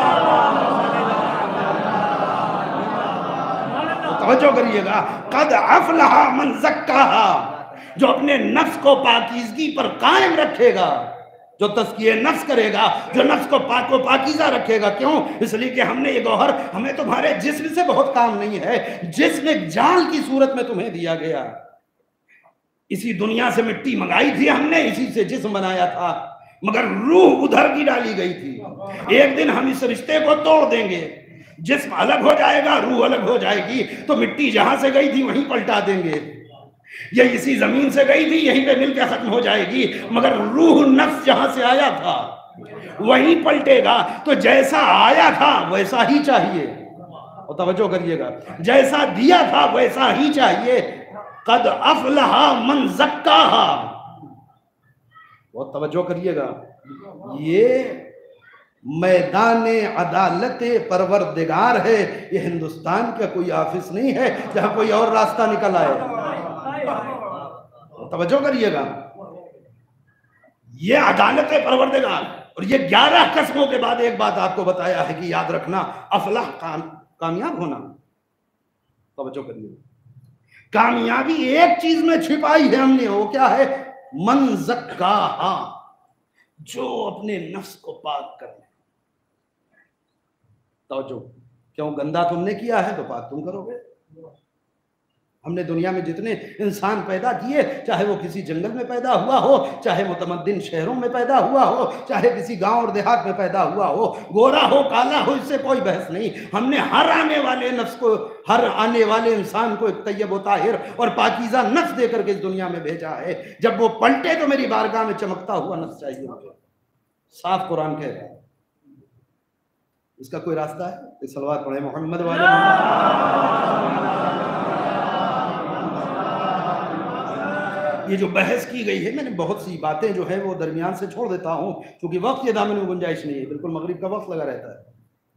توجہ کریے گا. قد افلح من زکاہا. جو اپنے نفس کو پاکیزگی پر قائم رکھے گا، جو تزکیہ نفس کرے گا، جو نفس کو پاک و پاکیزہ رکھے گا. کیوں؟ اس لیے کہ ہم نے یہ گوہر، ہمیں تمہارے جسم سے بہت کام نہیں ہے. جسم ایک جال کی صورت میں تمہیں دیا گیا. اسی دنیا سے مٹی منگائی تھی ہم نے، اسی سے جسم بنایا تھا، مگر روح ادھر کی ڈالی گئی تھی. ایک دن ہم اس رشتے کو توڑ دیں گے، جسم الگ ہو جائے گا، روح الگ ہو جائے گی، تو مٹی جہاں سے گئی تھی وہیں پلٹا دیں گے. یہ اسی زمین سے گئی تھی، یہیں پہ مل کے ختم ہو جائے گی، مگر روح نفس جہاں سے آیا تھا وہیں پلٹے گا. تو جیسا آیا تھا ویسا ہی چاہیے. اور توجہ کریے گا، جیسا دیا تھا ویسا ہی چاہیے. قد افلح من زکاہا. بہت توجہ کریے گا. یہ میدان عدالت پروردگار ہے. یہ ہندوستان کا کوئی آفس نہیں ہے جہاں کوئی اور راستہ نکل آئے. توجہ کریے گا، یہ عدالت پروردگار. اور یہ 11 قسموں کے بعد ایک بات آپ کو بتایا ہے کہ یاد رکھنا، افلاح کامیاب ہونا. توجہ کریے، کامیابی ایک چیز میں چھپائی ہے ہم نے، وہ کیا ہے؟ من زکاہا. جو اپنے نفس کو پاک کرے. توجہ، کیوں؟ گندا تم نے کیا ہے تو پاک تم کرو گے. ہم نے دنیا میں جتنے انسان پیدا کیے، چاہے وہ کسی جنگل میں پیدا ہوا ہو، چاہے متمدن شہروں میں پیدا ہوا ہو، چاہے کسی گاؤں اور دیہات میں پیدا ہوا ہو، گورا ہو کالا ہو، اس سے کوئی بحث نہیں. ہم نے ہر آنے والے نفس کو، ہر آنے والے انسان کو ایک طیب و طاہر اور پاکیزہ نفس دے کر کے اس دنیا میں بھیجا ہے. جب وہ پلٹے تو میری بارگاہ میں چمکتا ہوا نفس چاہیے مجھے. صاف قرآن کہہ رہا ہے. اس کا کوئی راستہ ہے؟ صلوات پڑھیں محمد والے محمد. یہ جو بحث کی گئی ہے، میں نے بہت سی باتیں جو ہیں وہ درمیان سے چھوڑ دیتا ہوں کیونکہ وقت کے دامن میں گنجائش نہیں ہے. بالکل مغرب کا وقت لگا رہتا ہے،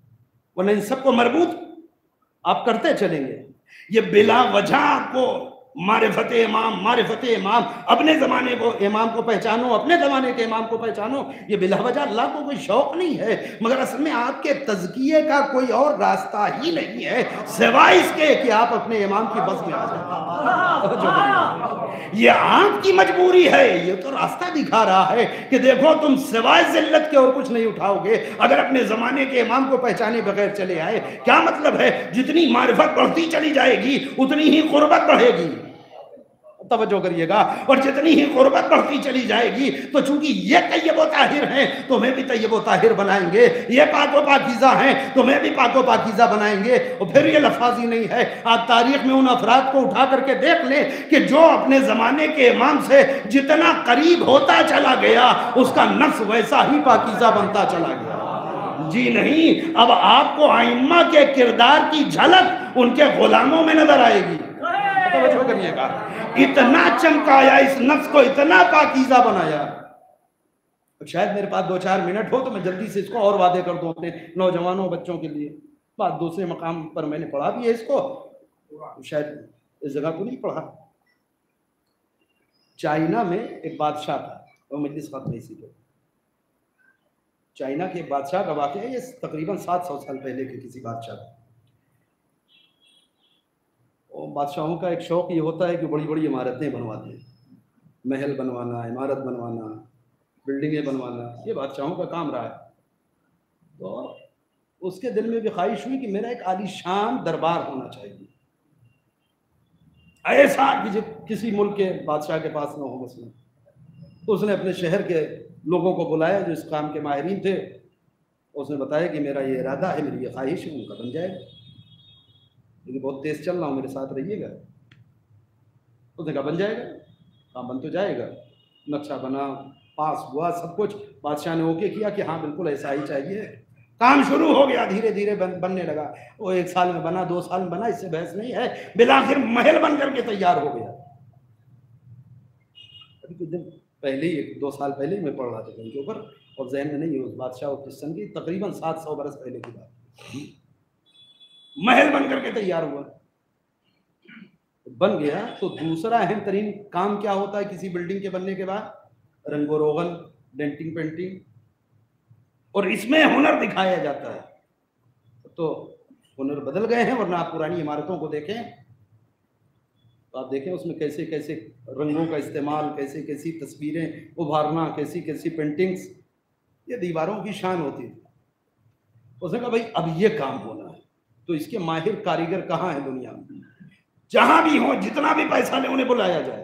ورنہ ان سب کو مربوط آپ کرتے چلیں گے. یہ بلا وجہ آپ کو معرفت امام، معرفت امام، اپنے زمانے کو امام کو پہچانو، اپنے زمانے کے امام کو پہچانو. یہ بلا وجہ اللہ کو کوئی شوق نہیں ہے، مگر اصل میں آپ کے تزکیے کا کوئی اور راستہ ہی نہیں ہے سوائے اس کے کہ آپ اپنے امام کی بس میں آ جائیں. یہ آپ کی مجبوری ہے، یہ تو راستہ دکھا رہا ہے کہ دیکھو تم سوائے ذلت کے اور کچھ نہیں اٹھاؤ گے اگر اپنے زمانے کے امام کو پہچانے بغیر چلے آئے. کیا مطلب ہے؟ جتنی معرفت بڑھتی چلی جائے گی اتنی ہی قربت بڑھے گی. توجہ کریے گا. اور جتنی ہی قربت بڑھتی چلی جائے گی تو چونکہ یہ طیب و طاہر ہیں تمہیں بھی طیب و طاہر بنائیں گے، یہ پاک و پاکیزہ ہیں تمہیں بھی پاک و پاکیزہ بنائیں گے. اور پھر یہ لفاظی نہیں ہے، آپ تاریخ میں ان افراد کو اٹھا کر کے دیکھ لیں کہ جو اپنے زمانے کے امام سے جتنا قریب ہوتا چلا گیا اس کا نفس ویسا ہی پاکیزہ بنتا چلا گیا. جی نہیں، اب آپ کو ائمہ کے کردار کی جھلک ان کے غلاموں میں نظر آئے گی. توجہ کریے گا. اتنا چمکایا اس نفس کو، اتنا پاکیزہ بنایا. شاید میرے پاس 2-4 منٹ ہو تو میں جلدی سے اس کو اور وعدے کر دوں اپنے نوجوانوں بچوں کے لیے. بات دوسرے مقام پر میں نے پڑھا بھی ہے اس کو، شاید اس جگہ کو نہیں پڑھا. چائنا میں ایک بادشاہ تھا، وہ مجلس ختم اسی پہ. چائنا کے ایک بادشاہ کا واقعہ ہے، یہ تقریباً 700 سال پہلے کے کسی بادشاہ کا. بادشاہوں کا ایک شوق یہ ہوتا ہے کہ بڑی بڑی عمارتیں بنواتے ہیں، محل بنوانا، عمارت بنوانا، بلڈنگیں بنوانا، یہ بادشاہوں کا کام رہا ہے. تو اس کے دل میں بھی خواہش ہوئی کہ میرا ایک عالی شان دربار ہونا چاہیے، ایسا کہ کسی ملک کے بادشاہ کے پاس نہ ہو. مثلا تو اس نے اپنے شہر کے لوگوں کو بلایا جو اس کام کے ماہرین تھے. اس نے بتایا کہ میرا یہ ارادہ ہے، میری یہ خواہش ہے. ان کا بن جائے گا، لیکن بہت تیز چل رہا ہوں، میرے ساتھ رہیے گا. اس نے کہا بن جائے گا. ہاں بن تو جائے گا. نقشہ بنا، پاس ہوا، سب کچھ بادشاہ نے اوکے کیا کہ ہاں بالکل ایسا ہی چاہیے. کام شروع ہو گیا، دھیرے دھیرے بننے لگا. وہ 1 سال میں بنا، 2 سال میں بنا، اس سے بحث نہیں ہے. بالآخر محل بن کر کے تیار ہو گیا. ابھی کچھ دن پہلے ہی، 2 سال پہلے ہی میں پڑھ رہا تھا ان کے اوپر، اور ذہن میں نہیں ہے اس بادشاہ اور کس سن کی، تقریباً 700 برس پہلے کی بات. محل بن کر کے تیار ہوا، بن گیا. تو دوسرا اہم ترین کام کیا ہوتا ہے کسی بلڈنگ کے بننے کے بعد؟ رنگ و روغن، ڈینٹنگ، پینٹنگ. اور اس میں ہنر دکھایا جاتا ہے. تو ہنر بدل گئے ہیں، ورنہ آپ پرانی عمارتوں کو دیکھیں تو آپ دیکھیں اس میں کیسے کیسے رنگوں کا استعمال، کیسے کیسی تصویریں ابھارنا، کیسی کیسی پینٹنگز، یہ دیواروں کی شان ہوتی ہے. اس نے کہا بھائی اب یہ کام ہونا ہے. تو اس کے ماہر کاریگر کہاں ہیں دنیا میں؟ جہاں بھی ہوں، جتنا بھی پیسہ لے انہیں بلایا جائے.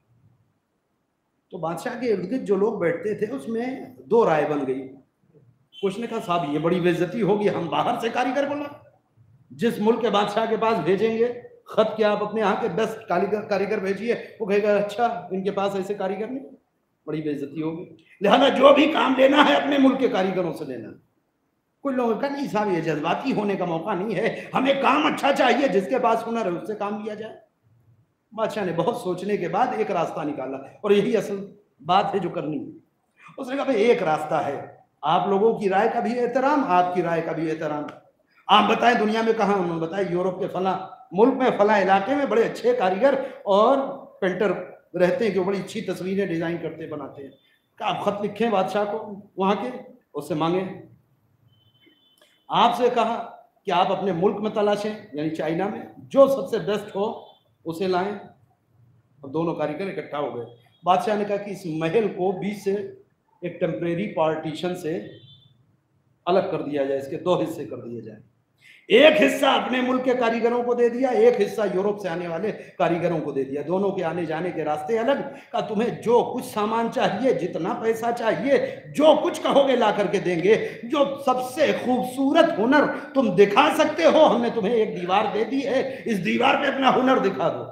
تو بادشاہ کے ارد گرد جو لوگ بیٹھتے تھے اس میں 2 رائے بن گئی. کچھ نے کہا صاحب یہ بڑی بے عزتی ہوگی، ہم باہر سے کاریگر بلا، جس ملک کے بادشاہ کے پاس بھیجیں گے خط کہ آپ اپنے یہاں کے بیسٹ کاریگر بھیجیے، وہ کہے گا اچھا ان کے پاس ایسے کاریگر نہیں، بڑی بے عزتی ہوگی. لہذا جو بھی کام لینا ہے اپنے ملک کے کاریگروں سے لینا. کچھ لوگوں کا نہیں صاحب یہ جذباتی ہونے کا موقع نہیں ہے، ہمیں کام اچھا چاہیے، جس کے پاس ہنر ہے اس سے کام لیا جائے. بادشاہ نے بہت سوچنے کے بعد ایک راستہ نکالا، اور یہی اصل بات ہے جو کرنی ہے. اس نے کہا بھائی ایک راستہ ہے، آپ لوگوں کی رائے کا بھی احترام، آپ کی رائے کا بھی احترام. آپ بتائیں دنیا میں کہاں؟ انہوں نے بتایا یورپ کے فلاں ملک میں، فلاں علاقے میں بڑے اچھے کاریگر اور پینٹر رہتے ہیں جو بڑی اچھی تصویریں ڈیزائن کرتے بناتے ہیں. کہ آپ خط لکھیں بادشاہ کو وہاں کے، اس سے مانگیں. آپ سے کہا کہ آپ اپنے ملک میں تلاشیں، یعنی چائنا میں جو سب سے بیسٹ ہو اسے لائیں. اور دونوں کاریگر اکٹھا ہو گئے. بادشاہ نے کہا کہ اس محل کو بیچ سے ایک ٹیمپریری پارٹیشن سے الگ کر دیا جائے، اس کے 2 حصے کر دیے جائیں. ایک حصہ اپنے ملک کے کاریگروں کو دے دیا، ایک حصہ یورپ سے آنے والے کاریگروں کو دے دیا. دونوں کے آنے جانے کے راستے الگ. کہا تمہیں جو کچھ سامان چاہیے، جتنا پیسہ چاہیے، جو کچھ کہو گے لا کر کے دیں گے. جو سب سے خوبصورت ہنر تم دکھا سکتے ہو، ہم نے تمہیں ایک دیوار دے دی ہے، اس دیوار پہ اپنا ہنر دکھا دو.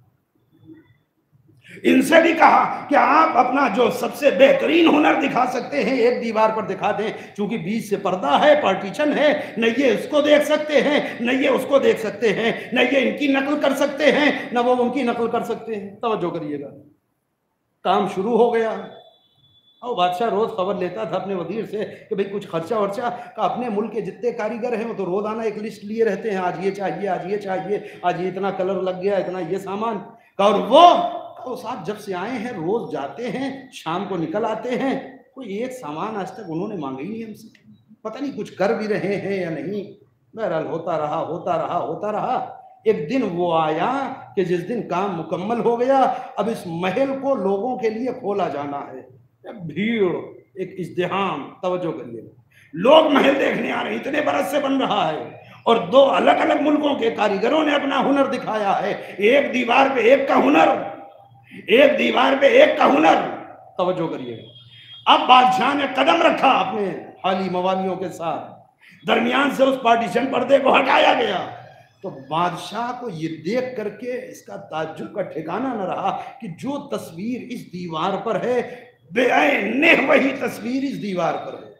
ان سے بھی کہا کہ آپ اپنا جو سب سے بہترین ہنر دکھا سکتے ہیں ایک دیوار پر دکھا دیں، چونکہ بیچ سے پردہ ہے، پارٹیشن ہے، نہ یہ اس کو دیکھ سکتے ہیں، نہ یہ اس کو دیکھ سکتے ہیں، نہ یہ ان کی نقل کر سکتے ہیں، نہ وہ ان کی نقل کر سکتے ہیں. توجہ کریے گا. کام شروع ہو گیا. اور بادشاہ روز خبر لیتا تھا اپنے وزیر سے کہ بھئی کچھ خرچہ ورچہ کا. اپنے ملک کے جتنے کاریگر ہیں وہ تو روزانہ ایک لسٹ لیے رہتے ہیں، آج یہ چاہیے، آج یہ چاہیے، آج یہ اتنا کلر لگ گیا، اتنا یہ سامان. اور وہ صاحب جب سے آئے ہیں روز جاتے ہیں، شام کو نکل آتے ہیں، کوئی ایک سامان آج تک انہوں نے مانگا ہی نہیں ہم سے، پتہ نہیں کچھ کر بھی رہے ہیں یا نہیں۔ بہرحال ہوتا رہا۔ ایک دن وہ آیا کہ جس دن کام مکمل ہو گیا، اب اس محل کو لوگوں کے لیے کھولا جانا ہے۔ ایک بھیڑ، ایک ازدحام، توجہ کریے، لوگ محل دیکھنے آ رہے ہیں، اتنے برس سے بن رہا ہے، اور دو الگ الگ ملکوں کے کاریگروں نے اپنا ہنر دکھایا ہے، ایک دیوار پہ ایک کا ہنر، توجہ کریے۔ اب بادشاہ نے قدم رکھا اپنے حالی موالیوں کے ساتھ، درمیان سے اس پارٹیشن پردے کو ہٹایا گیا، تو بادشاہ کو یہ دیکھ کر کے اس کا تعجب کا ٹھکانہ نہ رہا کہ جو تصویر اس دیوار پر ہے بے عین وہی تصویر اس دیوار پر ہے۔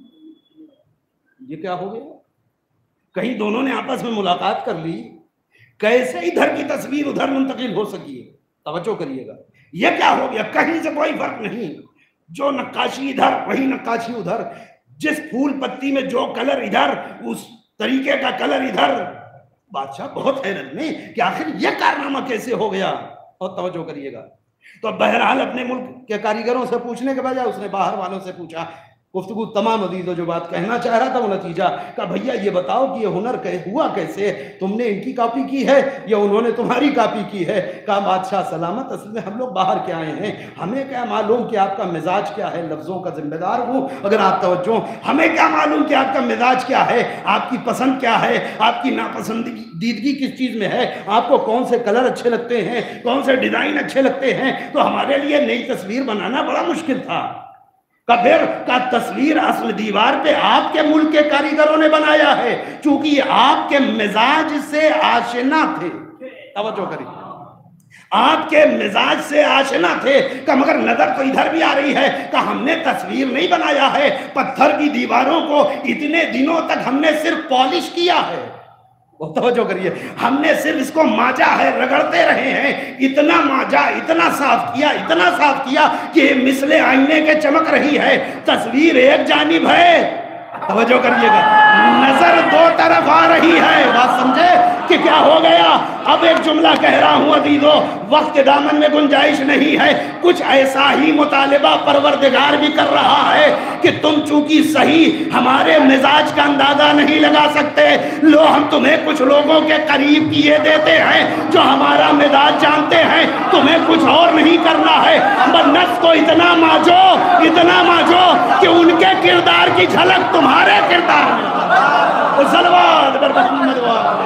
یہ کیا ہو گیا؟ کہیں دونوں نے آپس میں ملاقات کر لی؟ کیسے ادھر کی تصویر ادھر منتقل ہو سکی ہے؟ توجہ کریے گا، یہ کیا ہو گیا؟ کہیں سے کوئی فرق نہیں، جو نقاشی ادھر وہی نقاشی ادھر، جس پھول پتی میں جو کلر ادھر اس طریقے کا کلر ادھر۔ بادشاہ بہت حیرت میں کہ آخر یہ کارنامہ کیسے ہو گیا، اور توجہ کریے گا۔ تو بہرحال اپنے ملک کے کاریگروں سے پوچھنے کے بجائے اس نے باہر والوں سے پوچھا۔ گفتگو تمام عزیزوں جو بات کہنا چاہ رہا تھا وہ نتیجہ کہ بھیا یہ بتاؤ کہ یہ ہنر ہوا کیسے؟ تم نے ان کی کاپی کی ہے یا انہوں نے تمہاری کاپی کی ہے؟ کہا بادشاہ سلامت، اصل میں ہم لوگ باہر کے آئے ہیں، ہمیں کیا معلوم کہ آپ کا مزاج کیا ہے، لفظوں کا ذمہ دار ہوں اگر آپ توجہ، ہمیں کیا معلوم کہ آپ کا مزاج کیا ہے، آپ کی پسند کیا ہے، آپ کی ناپسندیدگی کس چیز میں ہے، آپ کو کون سے کلر اچھے لگتے ہیں، کون سے ڈیزائن اچھے لگتے ہیں۔ تو ہمارے لیے نئی تصویر بنانا بڑا مشکل تھا۔ کا تصویر اصل دیوار پہ آپ کے ملک کے کاریگروں نے بنایا ہے، چونکہ یہ آپ کے مزاج سے آشنا تھے۔ توجہ کریے، آپ کے مزاج سے آشنا تھے کہ مگر نظر تو ادھر بھی آ رہی ہے کہ ہم نے تصویر نہیں بنایا ہے، پتھر کی دیواروں کو اتنے دنوں تک ہم نے صرف پالش کیا ہے، توجہ کریے، ہم نے صرف اس کو ماجا ہے، رگڑتے رہے ہیں، اتنا ماجا، اتنا صاف کیا کہ مثل آئینے کے چمک رہی ہے، تصویر ایک جانب ہے، توجہ کریے گا، نظر دو طرف آ رہی ہے۔ بات سمجھے کہ کیا ہو گیا؟ اب ایک جملہ کہہ رہا ہوں عزیزو، وقت کے دامن میں گنجائش نہیں ہے، کچھ ایسا ہی مطالبہ پروردگار بھی کر رہا ہے کہ تم چونکہ صحیح ہمارے مزاج کا اندازہ نہیں لگا سکتے، لو ہم تمہیں کچھ لوگوں کے قریب کیے دیتے ہیں جو ہمارا مزاج جانتے ہیں، تمہیں کچھ اور نہیں کرنا ہے، بس نفس کو اتنا ماجو کہ ان کے کردار کی جھلک تمہارے کردار میں۔ صلوات بر محمد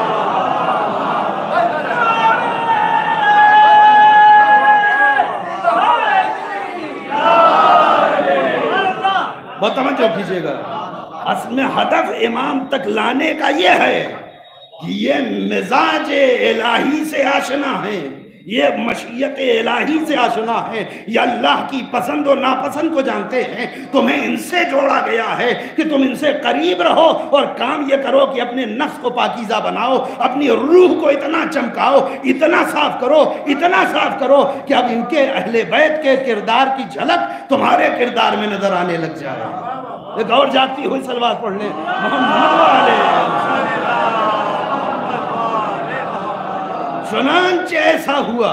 بہت توجہ کیجئے گا، اصل میں ہدف امام تک لانے کا یہ ہے کہ یہ مزاج الہی سے آشنا ہے، یہ مشیت الہی سے آشنا ہے، یہ اللہ کی پسند و ناپسند کو جانتے ہیں، تمہیں ان سے جوڑا گیا ہے کہ تم ان سے قریب رہو اور کام یہ کرو کہ اپنے نفس کو پاکیزہ بناؤ، اپنی روح کو اتنا چمکاؤ، اتنا صاف کرو کہ اب ان کے اہل بیت کے کردار کی جھلک تمہارے کردار میں نظر آنے لگ جائے۔ ایک اور جاتی ہوئی صلوات پڑھ لیں، محمد علیہ۔ چنانچہ ایسا ہوا۔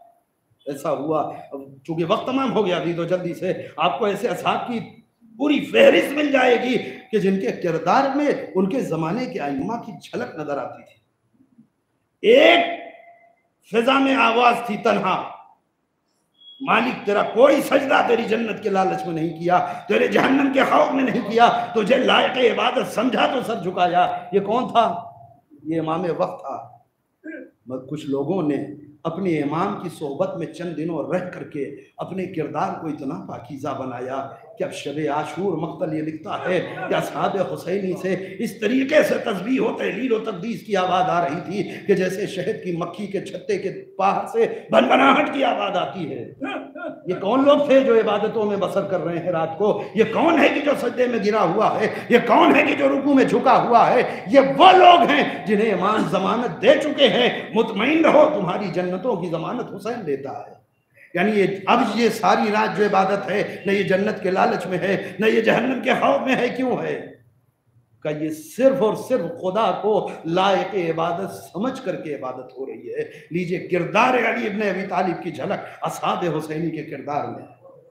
اب چونکہ وقت تمام ہو گیا، تو جلدی سے آپ کو ایسے اصحاب کی پوری فہرست مل جائے گی کہ جن کے کردار میں ان کے زمانے کے ائمہ کی جھلک نظر آتی تھی۔ ایک فضا میں آواز تھی تنہا، مالک تیرا کوئی سجدہ تیری جنت کے لالچ میں نہیں کیا، تیرے جہنم کے خوف میں نہیں کیا، تجھے لائق عبادت سمجھا تو سر جھکایا۔ یہ کون تھا؟ یہ امام وقت تھا۔ کچھ لوگوں نے اپنے امام کی صحبت میں چند دنوں رہ کر کے اپنے کردار کو اتنا پاکیزہ بنایا کہ اب شب عاشور مقتل یہ لکھتا ہے کہ اصحاب حسینی سے اس طریقے سے تسبیح و تحلیل و تقدیس کی آواز آ رہی تھی کہ جیسے شہد کی مکھی کے چھتے کے باہر سے بھنبھناہٹ کی آواز آتی ہے۔ یہ کون لوگ تھے جو عبادتوں میں بسر کر رہے ہیں رات کو؟ یہ کون ہے کہ جو سجدے میں گرا ہوا ہے؟ یہ کون ہے کہ جو رکوع میں جھکا ہوا ہے؟ یہ وہ لوگ ہیں جنہیں امام ضمانت دے چکے ہیں، مطمئن رہو تمہاری جنتوں کی ضمانت حسین دیتا ہے۔ یعنی اب یہ ساری رات جو عبادت ہے، نہ یہ جنت کے لالچ میں ہے، نہ یہ جہنم کے خوف میں ہے، کیوں ہے؟ کہ یہ صرف اور صرف خدا کو لائق عبادت سمجھ کر کے عبادت ہو رہی ہے۔ لیجئے کردار علی ابن ابی طالب کی جھلک اصحاب حسینی کے کردار میں،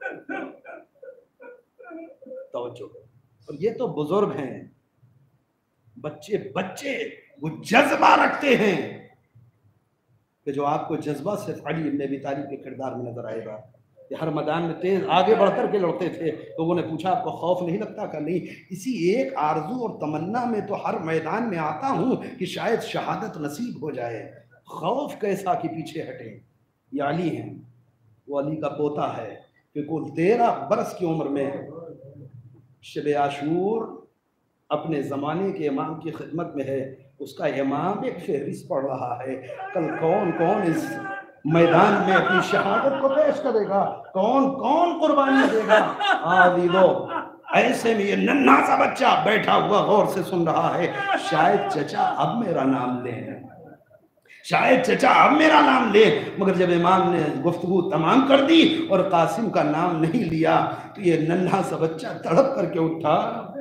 توجہ۔ اور یہ تو بزرگ ہیں، بچے وہ جذبہ رکھتے ہیں کہ جو آپ کو جذبہ صرف علی ابن ابی طالب کے کردار میں نظر آئے گا۔ کہ ہر میدان میں تیز آگے بڑھ کر کے لڑتے تھے، لوگوں نے پوچھا آپ کو خوف نہیں لگتا؟ کہ نہیں، اسی ایک آرزو اور تمنا میں تو ہر میدان میں آتا ہوں کہ شاید شہادت نصیب ہو جائے، خوف کیسا کہ پیچھے ہٹے۔ یہ علی ہیں، وہ علی کا پوتا ہے کہ کل 13 برس کی عمر میں شب عاشور اپنے زمانے کے امام کی خدمت میں ہے، اس کا امام ایک فہرست پڑھ رہا ہے، کل کون کون اس میدان میں اپنی شہادت کو پیش کرے گا، کون کون قربانی دے گا۔ عزیزو، ایسے میں یہ ننھا سا بچہ بیٹھا ہوا غور سے سن رہا ہے، شاید چچا اب میرا نام لیں، شاید چچا اب میرا نام لے۔ مگر جب امام نے گفتگو تمام کر دی اور قاسم کا نام نہیں لیا تو یہ ننھا سا بچہ تڑپ کر کے اٹھا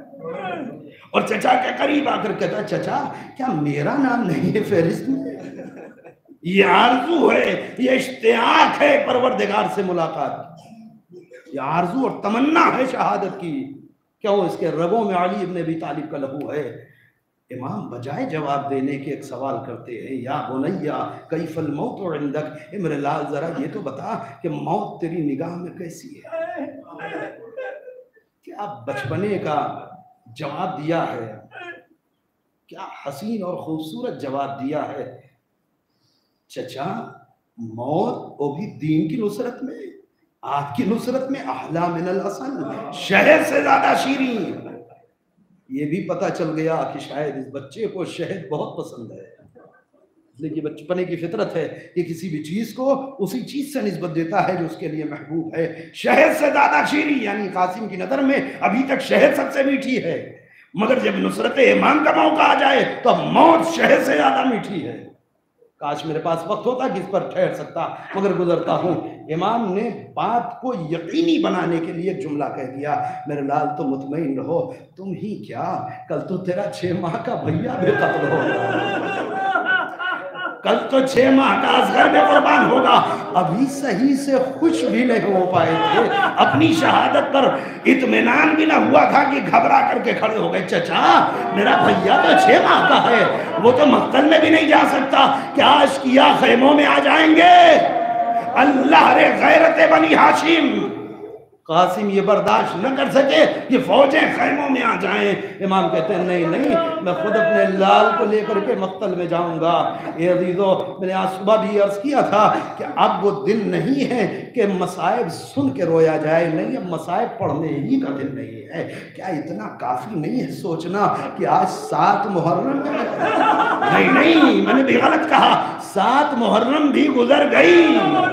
اور چچا کے قریب آ کر کہتا، چچا کیا میرا نام نہیں ہے فہرست میں؟ یہ آرزو ہے، یہ اشتیاق ہے پروردگار سے ملاقات، یہ آرزو اور تمنا ہے شہادت کی۔ کیوں؟ اس کے رگوں میں علی ابن ابی طالب کا لہو ہے۔ امام بجائے جواب دینے کے ایک سوال کرتے ہیں، یا بنیا کیف الموت عندک، اے میرے لال ذرا یہ تو بتا کہ موت تیری نگاہ میں کیسی ہے؟ کیا بچپنے کا جواب دیا ہے، کیا حسین اور خوبصورت جواب دیا ہے۔ چچا موت وہ بھی دین کی نصرت میں، آپ کی نصرت میں احلا من العسل، شہد سے زیادہ شیریں۔ یہ بھی پتہ چل گیا کہ شاید اس بچے کو شہد بہت پسند ہے، لیکن بچپنے کی فطرت ہے کہ کسی بھی چیز کو اسی چیز سے نسبت دیتا ہے جو اس کے لیے محبوب ہے۔ شہد سے زیادہ شیریں، یعنی قاسم کی نظر میں ابھی تک شہد سب سے میٹھی ہے، مگر جب نصرت امام کا موقع آ جائے تو موت شہد سے زیادہ میٹھی ہے۔ کاش میرے پاس وقت ہوتا کہ اس پر ٹھہر سکتا، مگر گزرتا ہوں۔ امام نے بات کو یقینی بنانے کے لیے ایک جملہ کہہ دیا، میرے لال تو مطمئن رہو، تم ہی کیا کل تو تیرا 6 ماہ کا بھیا بھی قتل ہوگا، کل تو 6 ماہ کا اصغر بھی قربان ہوگا۔ ابھی صحیح سے خوش بھی نہیں ہو پائے تھے، اپنی شہادت پر اطمینان بھی نہ ہوا تھا کہ گھبرا کر کے کھڑے ہو گئے، چچا میرا بھیا تو 6 ماہ کا ہے، وہ تو مقتل میں بھی نہیں جا سکتا، کیا اشقیا خیموں میں آ جائیں گے؟ اللہ رے غیرت بنی ہاشم۔ قاسم یہ برداشت نہ کر سکے کہ فوجیں خیموں میں آ جائیں۔ امام کہتے ہیں نہیں نہیں، میں خود اپنے لال کو لے کر کے مقتل میں جاؤں گا۔ اے عزیزو، میں نے آج صبح بھی عرض کیا تھا کہ اب وہ دن نہیں ہے کہ مصائب سن کے رویا جائے، نہیں، اب مصائب پڑھنے ہی کا دن نہیں ہے۔ کیا اتنا کافی نہیں ہے سوچنا کہ آج 7 محرم ہے؟ نہیں، میں نے بھی غلط کہا، 7 محرم بھی گزر گئی۔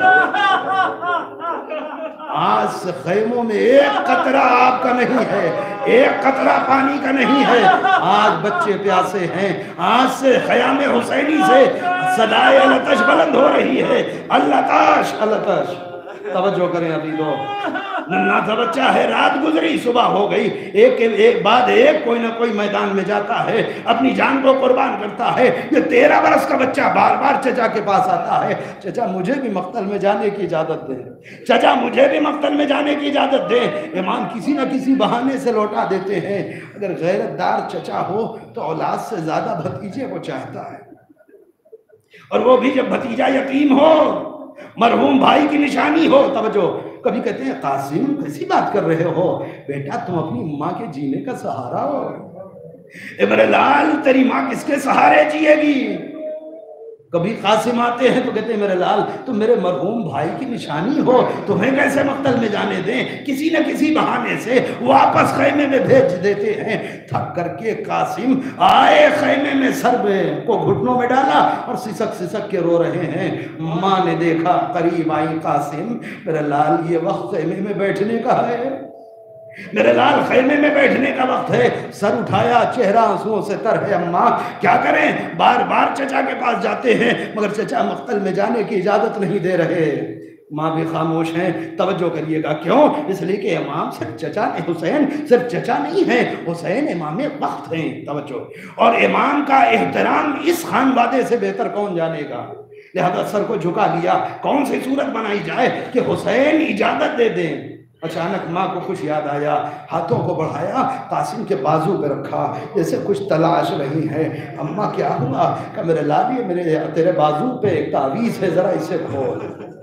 آج سے خیموں میں ایک قطرہ آپ کا نہیں ہے، ایک قطرہ پانی کا نہیں ہے۔ آج بچے پیاسے ہیں، آج سے خیام حسینی سے صدائے الاتش بلند ہو رہی ہے، الاتش الاتش۔ توجہ کریں عزیزو، ننھا سا بچہ ہے، رات گزری صبح ہو گئی، ایک بعد ایک کوئی نہ کوئی میدان میں جاتا ہے، اپنی جان کو قربان کرتا ہے۔ یہ 13 برس کا بچہ بار بار چچا کے پاس آتا ہے، چچا مجھے بھی مقتل میں جانے کی اجازت دیں، چچا مجھے بھی مقتل میں جانے کی اجازت دیں۔ امام کسی نہ کسی بہانے سے لوٹا دیتے ہیں۔ اگر غیرت دار چچا ہو تو اولاد سے زیادہ بھتیجے کو چاہتا ہے، اور وہ بھی جب بھتیجا یتیم ہو، مرحوم بھائی کی نشانی ہو۔ توجہ، کبھی کہتے ہیں قاسم کیسی بات کر رہے ہو، بیٹا تم اپنی ماں کے جینے کا سہارا ہو۔ اے میرے لال، تیری ماں کس کے سہارے جیے گی؟ کبھی قاسم آتے ہیں تو کہتے ہیں میرے لال تم میرے مرحوم بھائی کی نشانی ہو، تمہیں کیسے مقتل میں جانے دیں؟ کسی نہ کسی بہانے سے واپس خیمے میں بھیج دیتے ہیں۔ تھک کر کے قاسم آئے خیمے میں، سر کو گھٹنوں میں ڈالا اور سسک سسک کے رو رہے ہیں۔ ماں نے دیکھا، قریب آئی، قاسم میرے لال یہ وقت خیمے میں بیٹھنے کا ہے، میرے لال خیمے میں بیٹھنے کا وقت ہے۔ سر اٹھایا، چہرہ آنسوؤں سے تر ہے۔ اماں کیا کریں، بار بار چچا کے پاس جاتے ہیں مگر چچا مقتل میں جانے کی اجازت نہیں دے رہے۔ ماں بھی خاموش ہیں. توجہ کریے گا. کیوں؟ اس لیے کہ امام صرف چچا نہیں، حسین صرف چچا نہیں ہے، حسین امام وقت ہیں. توجہ. اور امام کا احترام اس خانوادے سے بہتر کون جانے گا؟ لہذا سر کو جھکا لیا. کون سی صورت بنائی جائے کہ حسین اجازت دے دیں؟ اچانک ماں کو کچھ یاد آیا، ہاتھوں کو بڑھایا، قاسم کے بازو پہ رکھا جیسے کچھ تلاش رہی ہے. اماں کیا ہوا؟ کہ میرے لال، یہ تیرے بازو پہ ایک تعویذ ہے، ذرا اسے کھول،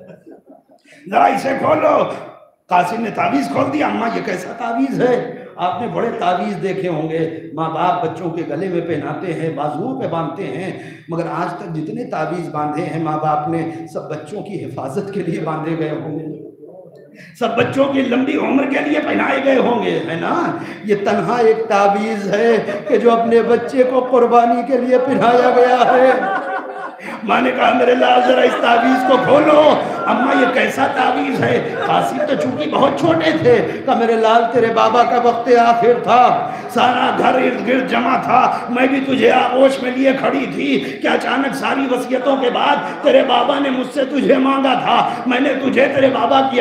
ذرا اسے کھولو. قاسم نے تعویذ کھول دیا. اماں یہ کیسا تعویذ ہے؟ آپ نے بڑے تعویذ دیکھے ہوں گے، ماں باپ بچوں کے گلے میں پہناتے ہیں، بازوؤں پہ باندھتے ہیں، مگر آج تک جتنے تعویذ باندھے ہیں ماں باپ نے سب بچوں کی حفاظت کے لیے باندھے گئے ہوں گے، سب بچوں کی لمبی عمر کے لیے پہنائے گئے ہوں گے، ہے نا؟ یہ تنہا ایک تعویذ ہے کہ جو اپنے بچے کو قربانی کے لیے پہنایا گیا ہے. ماں نے کہا میرے لال ذرا اس تعویذ کو کھولو. اماں یہ کیسا تعویذ ہے؟ قاسم تو چونکہ بہت چھوٹے تھے. کہا میرے لال تیرے بابا کا وقت آخر تھا، سارا گھر ارد گرد جمع تھا، میں بھی تجھے آغوش میں لیے کھڑی تھی کہ اچانک ساری وصیتوں کے بعد تیرے بابا نے مجھ سے تجھے مانگا تھا، میں نے تجھے تیرے بابا کی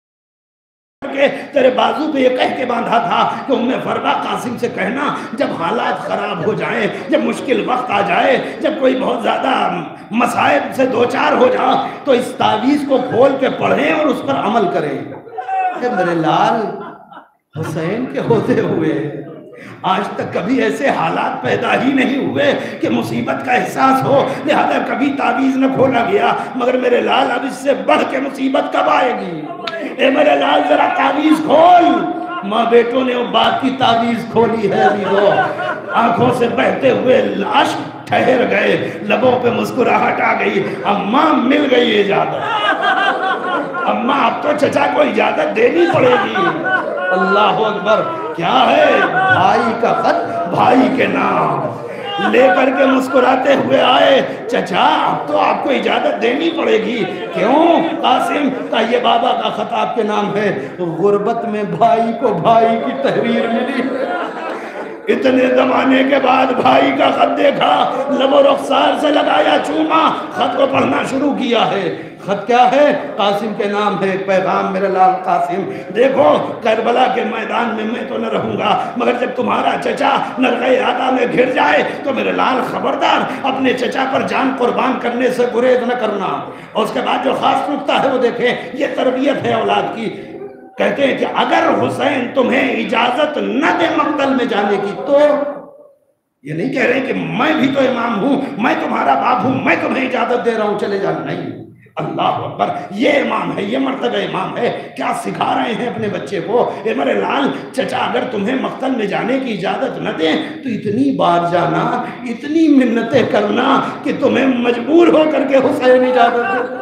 کہ تیرے بازو پہ یہ کہہ کے باندھا تھا کہ ام فروا قاسم سے کہنا جب حالات خراب ہو جائیں، جب مشکل وقت آ جائے، جب کوئی بہت زیادہ مصائب سے دوچار ہو جا تو اس تعویذ کو کھول کے پڑھیں اور اس پر عمل کریں. کہ میرے لال حسین کے ہوتے ہوئے آج تک کبھی ایسے حالات پیدا ہی نہیں ہوئے کہ مصیبت کا احساس ہو، لہذا کبھی تعویذ نہ کھولا گیا. مگر میرے لال اب اس سے بڑھ کے مصیبت کب آئے گی؟ اے میرے لال ذرا تعویذ کھول. ماں بیٹوں نے وہ بات کی تعویذ کھولی ہے. آنکھوں سے بہتے ہوئے اشک ٹھہر گئے، لبوں پہ مسکراہٹ آ گئی. اماں مل گئی اجازت. اماں اب تو چچا کو اجازت دینی پڑے گی. اللہ اکبر. کیا ہے؟ بھائی کا خط بھائی کے نام لے کر کے مسکراتے ہوئے آئے. چچا اب تو آپ کو اجازت دینی پڑے گی. کیوں؟ قاسم کا یہ بابا کا خط آپ کے نام ہے. غربت میں بھائی کو بھائی کی تحریر ملی. اتنے زمانے کے بعد بھائی کا خط دیکھا، لب و رخسار سے لگایا، چوما، خط کو پڑھنا شروع کیا ہے. خط کیا ہے؟ قاسم کے نام ہے. ایک پیغام میرے لال قاسم، دیکھو کربلا کے میدان میں تو نہ رہوں گا، مگر جب تمہارا چچا نرغہ آدھا میں گھر جائے تو میرے لال خبردار اپنے چچا پر جان قربان کرنے سے گریز نہ کرنا. اور اس کے بعد جو خاص نکتہ ہے وہ دیکھیں، یہ تربیت ہے اولاد کی. کہتے ہیں کہ اگر حسین تمہیں اجازت نہ دے مقتل میں جانے کی تو، یہ نہیں کہہ رہے کہ میں بھی تو امام ہوں، میں تمہارا باپ ہوں، میں تمہیں اجازت دے رہا ہوں چلے جانا. نہیں. اللہ اکبر. یہ امام ہے، یہ مرتبہ امام ہے. کیا سکھا رہے ہیں اپنے بچے کو؟ اے میرے لال چچا اگر تمہیں مقتل میں جانے کی اجازت نہ دیں تو اتنی بار جانا، اتنی منتیں کرنا کہ تمہیں مجبور ہو کر کے حسین اجازت دے.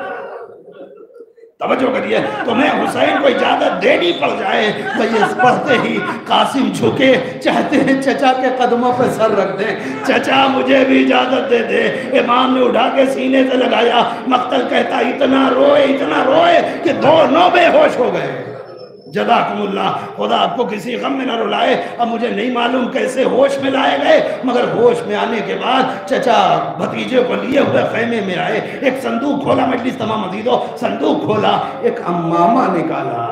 توجہ کریے، تمہیں حسین کو اجازت دینی پڑ جائے. یہ پڑھتے ہی قاسم جھکے، چاہتے ہیں چچا کے قدموں پہ سر رکھ دیں. چچا مجھے بھی اجازت دے دے. امام نے اٹھا کے سینے سے لگایا. مقتل کہتا اتنا روئے کہ دونوں بے ہوش ہو گئے. جزاکم اللہ، خدا آپ کو کسی غم میں نہ رلائے. اب مجھے نہیں معلوم کیسے ہوش میں لائے گئے، مگر ہوش میں آنے کے بعد چچا بھتیجے کو لیے ہوئے خیمے میں آئے. ایک صندوق کھولا، مجلس تمام عزیزو، صندوق کھولا، ایک امامہ نکالا.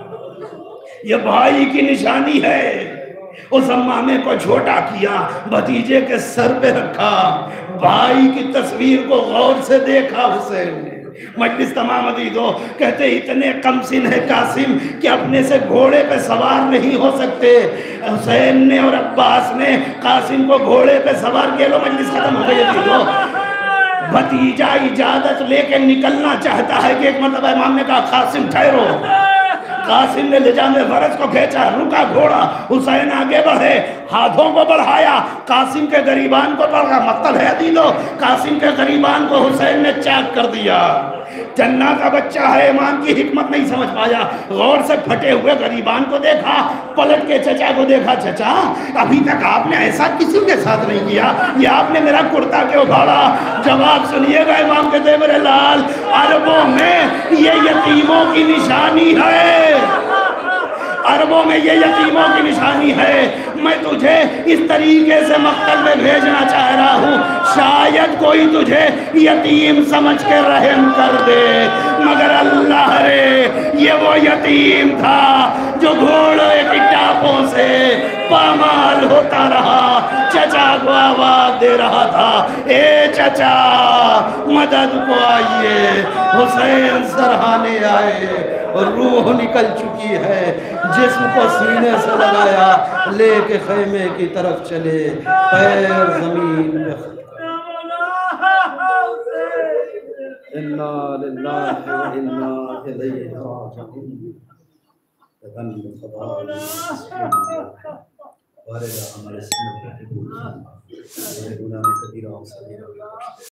یہ بھائی کی نشانی ہے. اس امامے کو چھوٹا کیا، بھتیجے کے سر پہ رکھا، بھائی کی تصویر کو غور سے دیکھا حسین نے. مجلس تمام عزیزو، کہتے اتنے کم سن ہے قاسم کہ اپنے سے گھوڑے پہ سوار نہیں ہو سکتے. حسین نے اور عباس نے قاسم کو گھوڑے پہ سوار کیا. لو مجلس ختم ہو گئی عزیزو. بھتیجا اجازت لے کے نکلنا چاہتا ہے کہ ایک مرتبہ امام نے کہا قاسم ٹھہرو. قاسم نے لجام فرس کو کھینچا، رکا گھوڑا. حسین آگے بڑھے، ہاتھوں کو بڑھایا، قاسم کے گریبان کو پکڑا. مقتل ہے عزیزو، قاسم کے گریبان کو حسین نے چاک کر دیا. جنہ کا بچہ ہے، امام کی حکمت نہیں سمجھ پایا. غور سے پھٹے ہوئے گریبان کو دیکھا، پلٹ کے چچا کو دیکھا. چچا ابھی تک آپ نے ایسا کسی کے ساتھ نہیں کیا، یہ آپ نے میرا کرتا کیوں پھاڑا؟ جواب سنیے گا. امام کہتے ہیں میرے لال عربوں میں یہ یتیموں کی نشانی ہے. عربوں میں یہ یتیموں کی نشانی ہے. میں تجھے اس طریقے سے مقتل میں بھیجنا چاہ رہا ہوں، شاید کوئی تجھے یتیم سمجھ کے رحم کر دے، مگر اللہ یہ وہ یتیم تھا جو گھوڑے کی ٹاپوں سے پامال ہوتا رہا، چچا کو آواز دے رہا تھا، اے چچا مدد کو آئیے۔ حسین سرہانے آئے اور روح نکل چکی ہے، جسم کو سینے سے لگایا، لے کے خیمے کی طرف چلے، پیر زمین پہ انا للہ و انا الیہ راجعون۔ ہمارے گناہ کبیرہ و صغیرہ